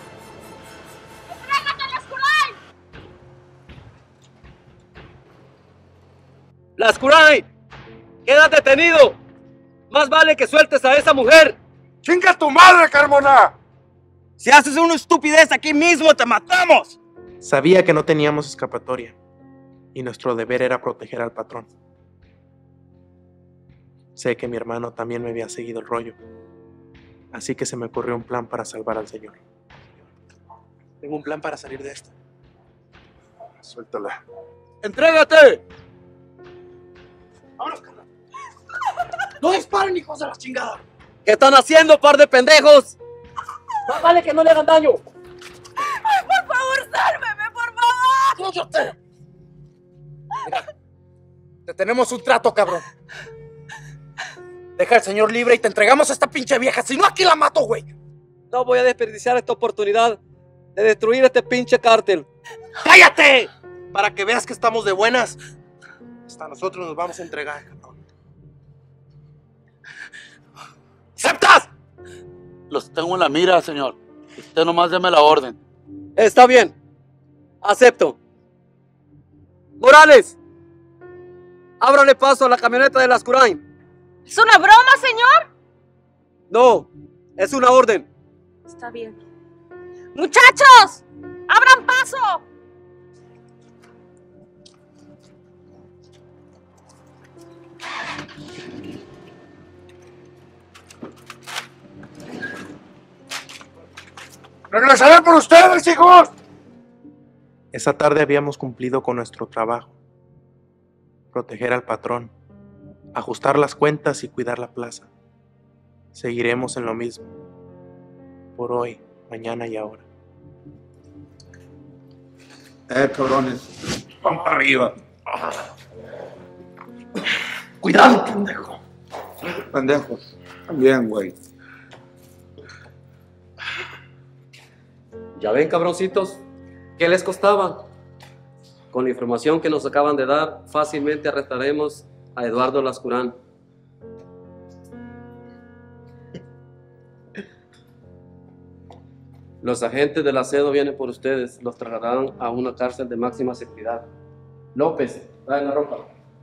¡Lascuray! ¡Quedas detenido! Más vale que sueltes a esa mujer. ¡Chinga tu madre, Carmona! Si haces una estupidez aquí mismo, te matamos. Sabía que no teníamos escapatoria y nuestro deber era proteger al patrón. Sé que mi hermano también me había seguido el rollo, así que se me ocurrió un plan para salvar al señor. Tengo un plan para salir de esto. Suéltala. ¡Entrégate! ¡Vámonos, carnal! ¡No disparen, hijos de la chingada! ¿Qué están haciendo, par de pendejos? Más vale que no le hagan daño. Ay, por favor, sálveme, por favor. ¡Cállate! Mira, te tenemos un trato, cabrón. Deja al señor libre y te entregamos a esta pinche vieja. Si no, aquí la mato, güey. No voy a desperdiciar esta oportunidad de destruir este pinche cártel. ¡Cállate! Para que veas que estamos de buenas. Hasta nosotros nos vamos a entregar, cabrón. ¡Aceptas! Los tengo en la mira, señor. Usted nomás deme la orden. Está bien. Acepto. Morales, ábrale paso a la camioneta de Lascurain. ¿Es una broma, señor? No, es una orden. Está bien. ¡Muchachos! ¡Abran paso! ¡Regresaré por ustedes, hijos! Esa tarde habíamos cumplido con nuestro trabajo. Proteger al patrón, ajustar las cuentas y cuidar la plaza. Seguiremos en lo mismo. Por hoy, mañana y ahora. Cabrones. Vamos para arriba. Cuidado, pendejo. Pendejo. También, güey. Ya ven, cabroncitos, ¿qué les costaba? Con la información que nos acaban de dar, fácilmente arrestaremos a Eduardo Lascurain. Los agentes del ASEDO vienen por ustedes, los trasladarán a una cárcel de máxima seguridad. López, trae la ropa.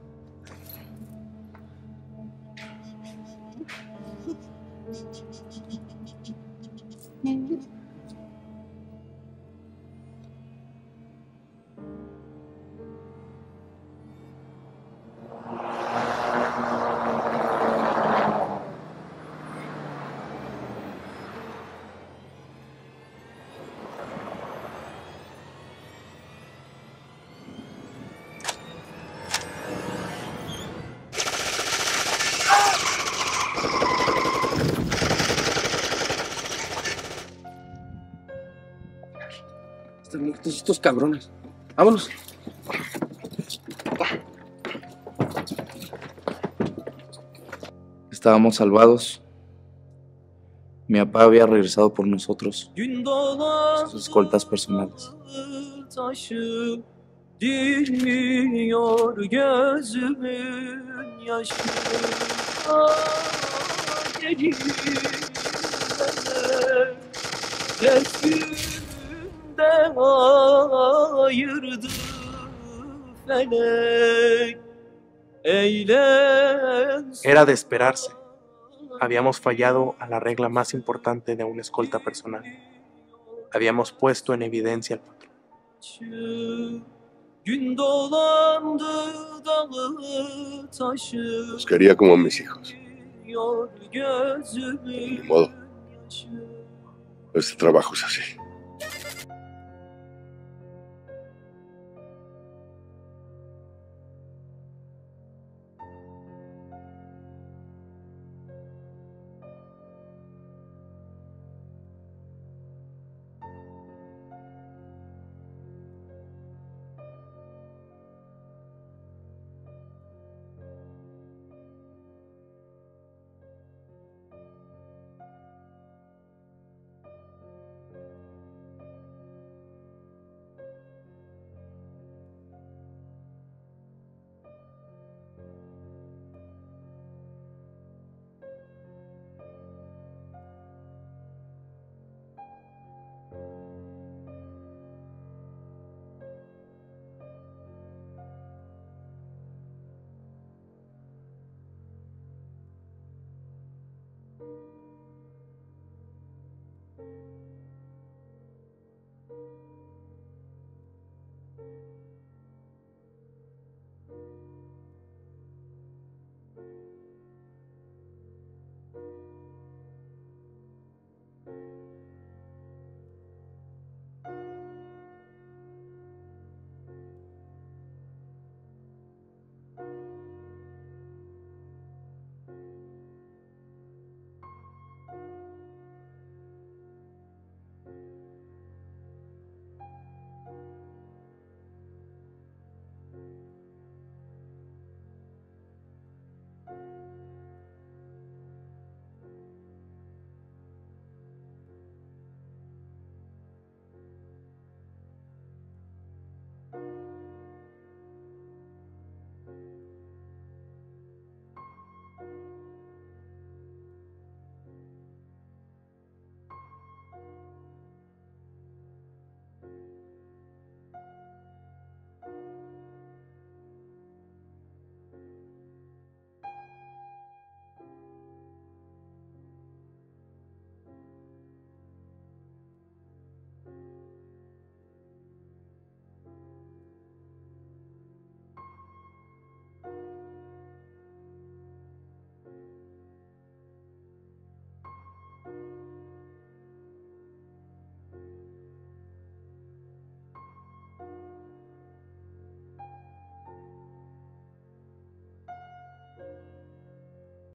Están muertos estos cabrones. Vámonos. Estábamos salvados. Mi papá había regresado por nosotros, sus escoltas personales. Taşı dinmiyor gözümün yaşı. Dedim resmimden ayırdı felek. Era de esperarse. Habíamos fallado a la regla más importante de una escolta personal. Habíamos puesto en evidencia al patrón. Los quería como mis hijos. Ni modo. Este trabajo es así.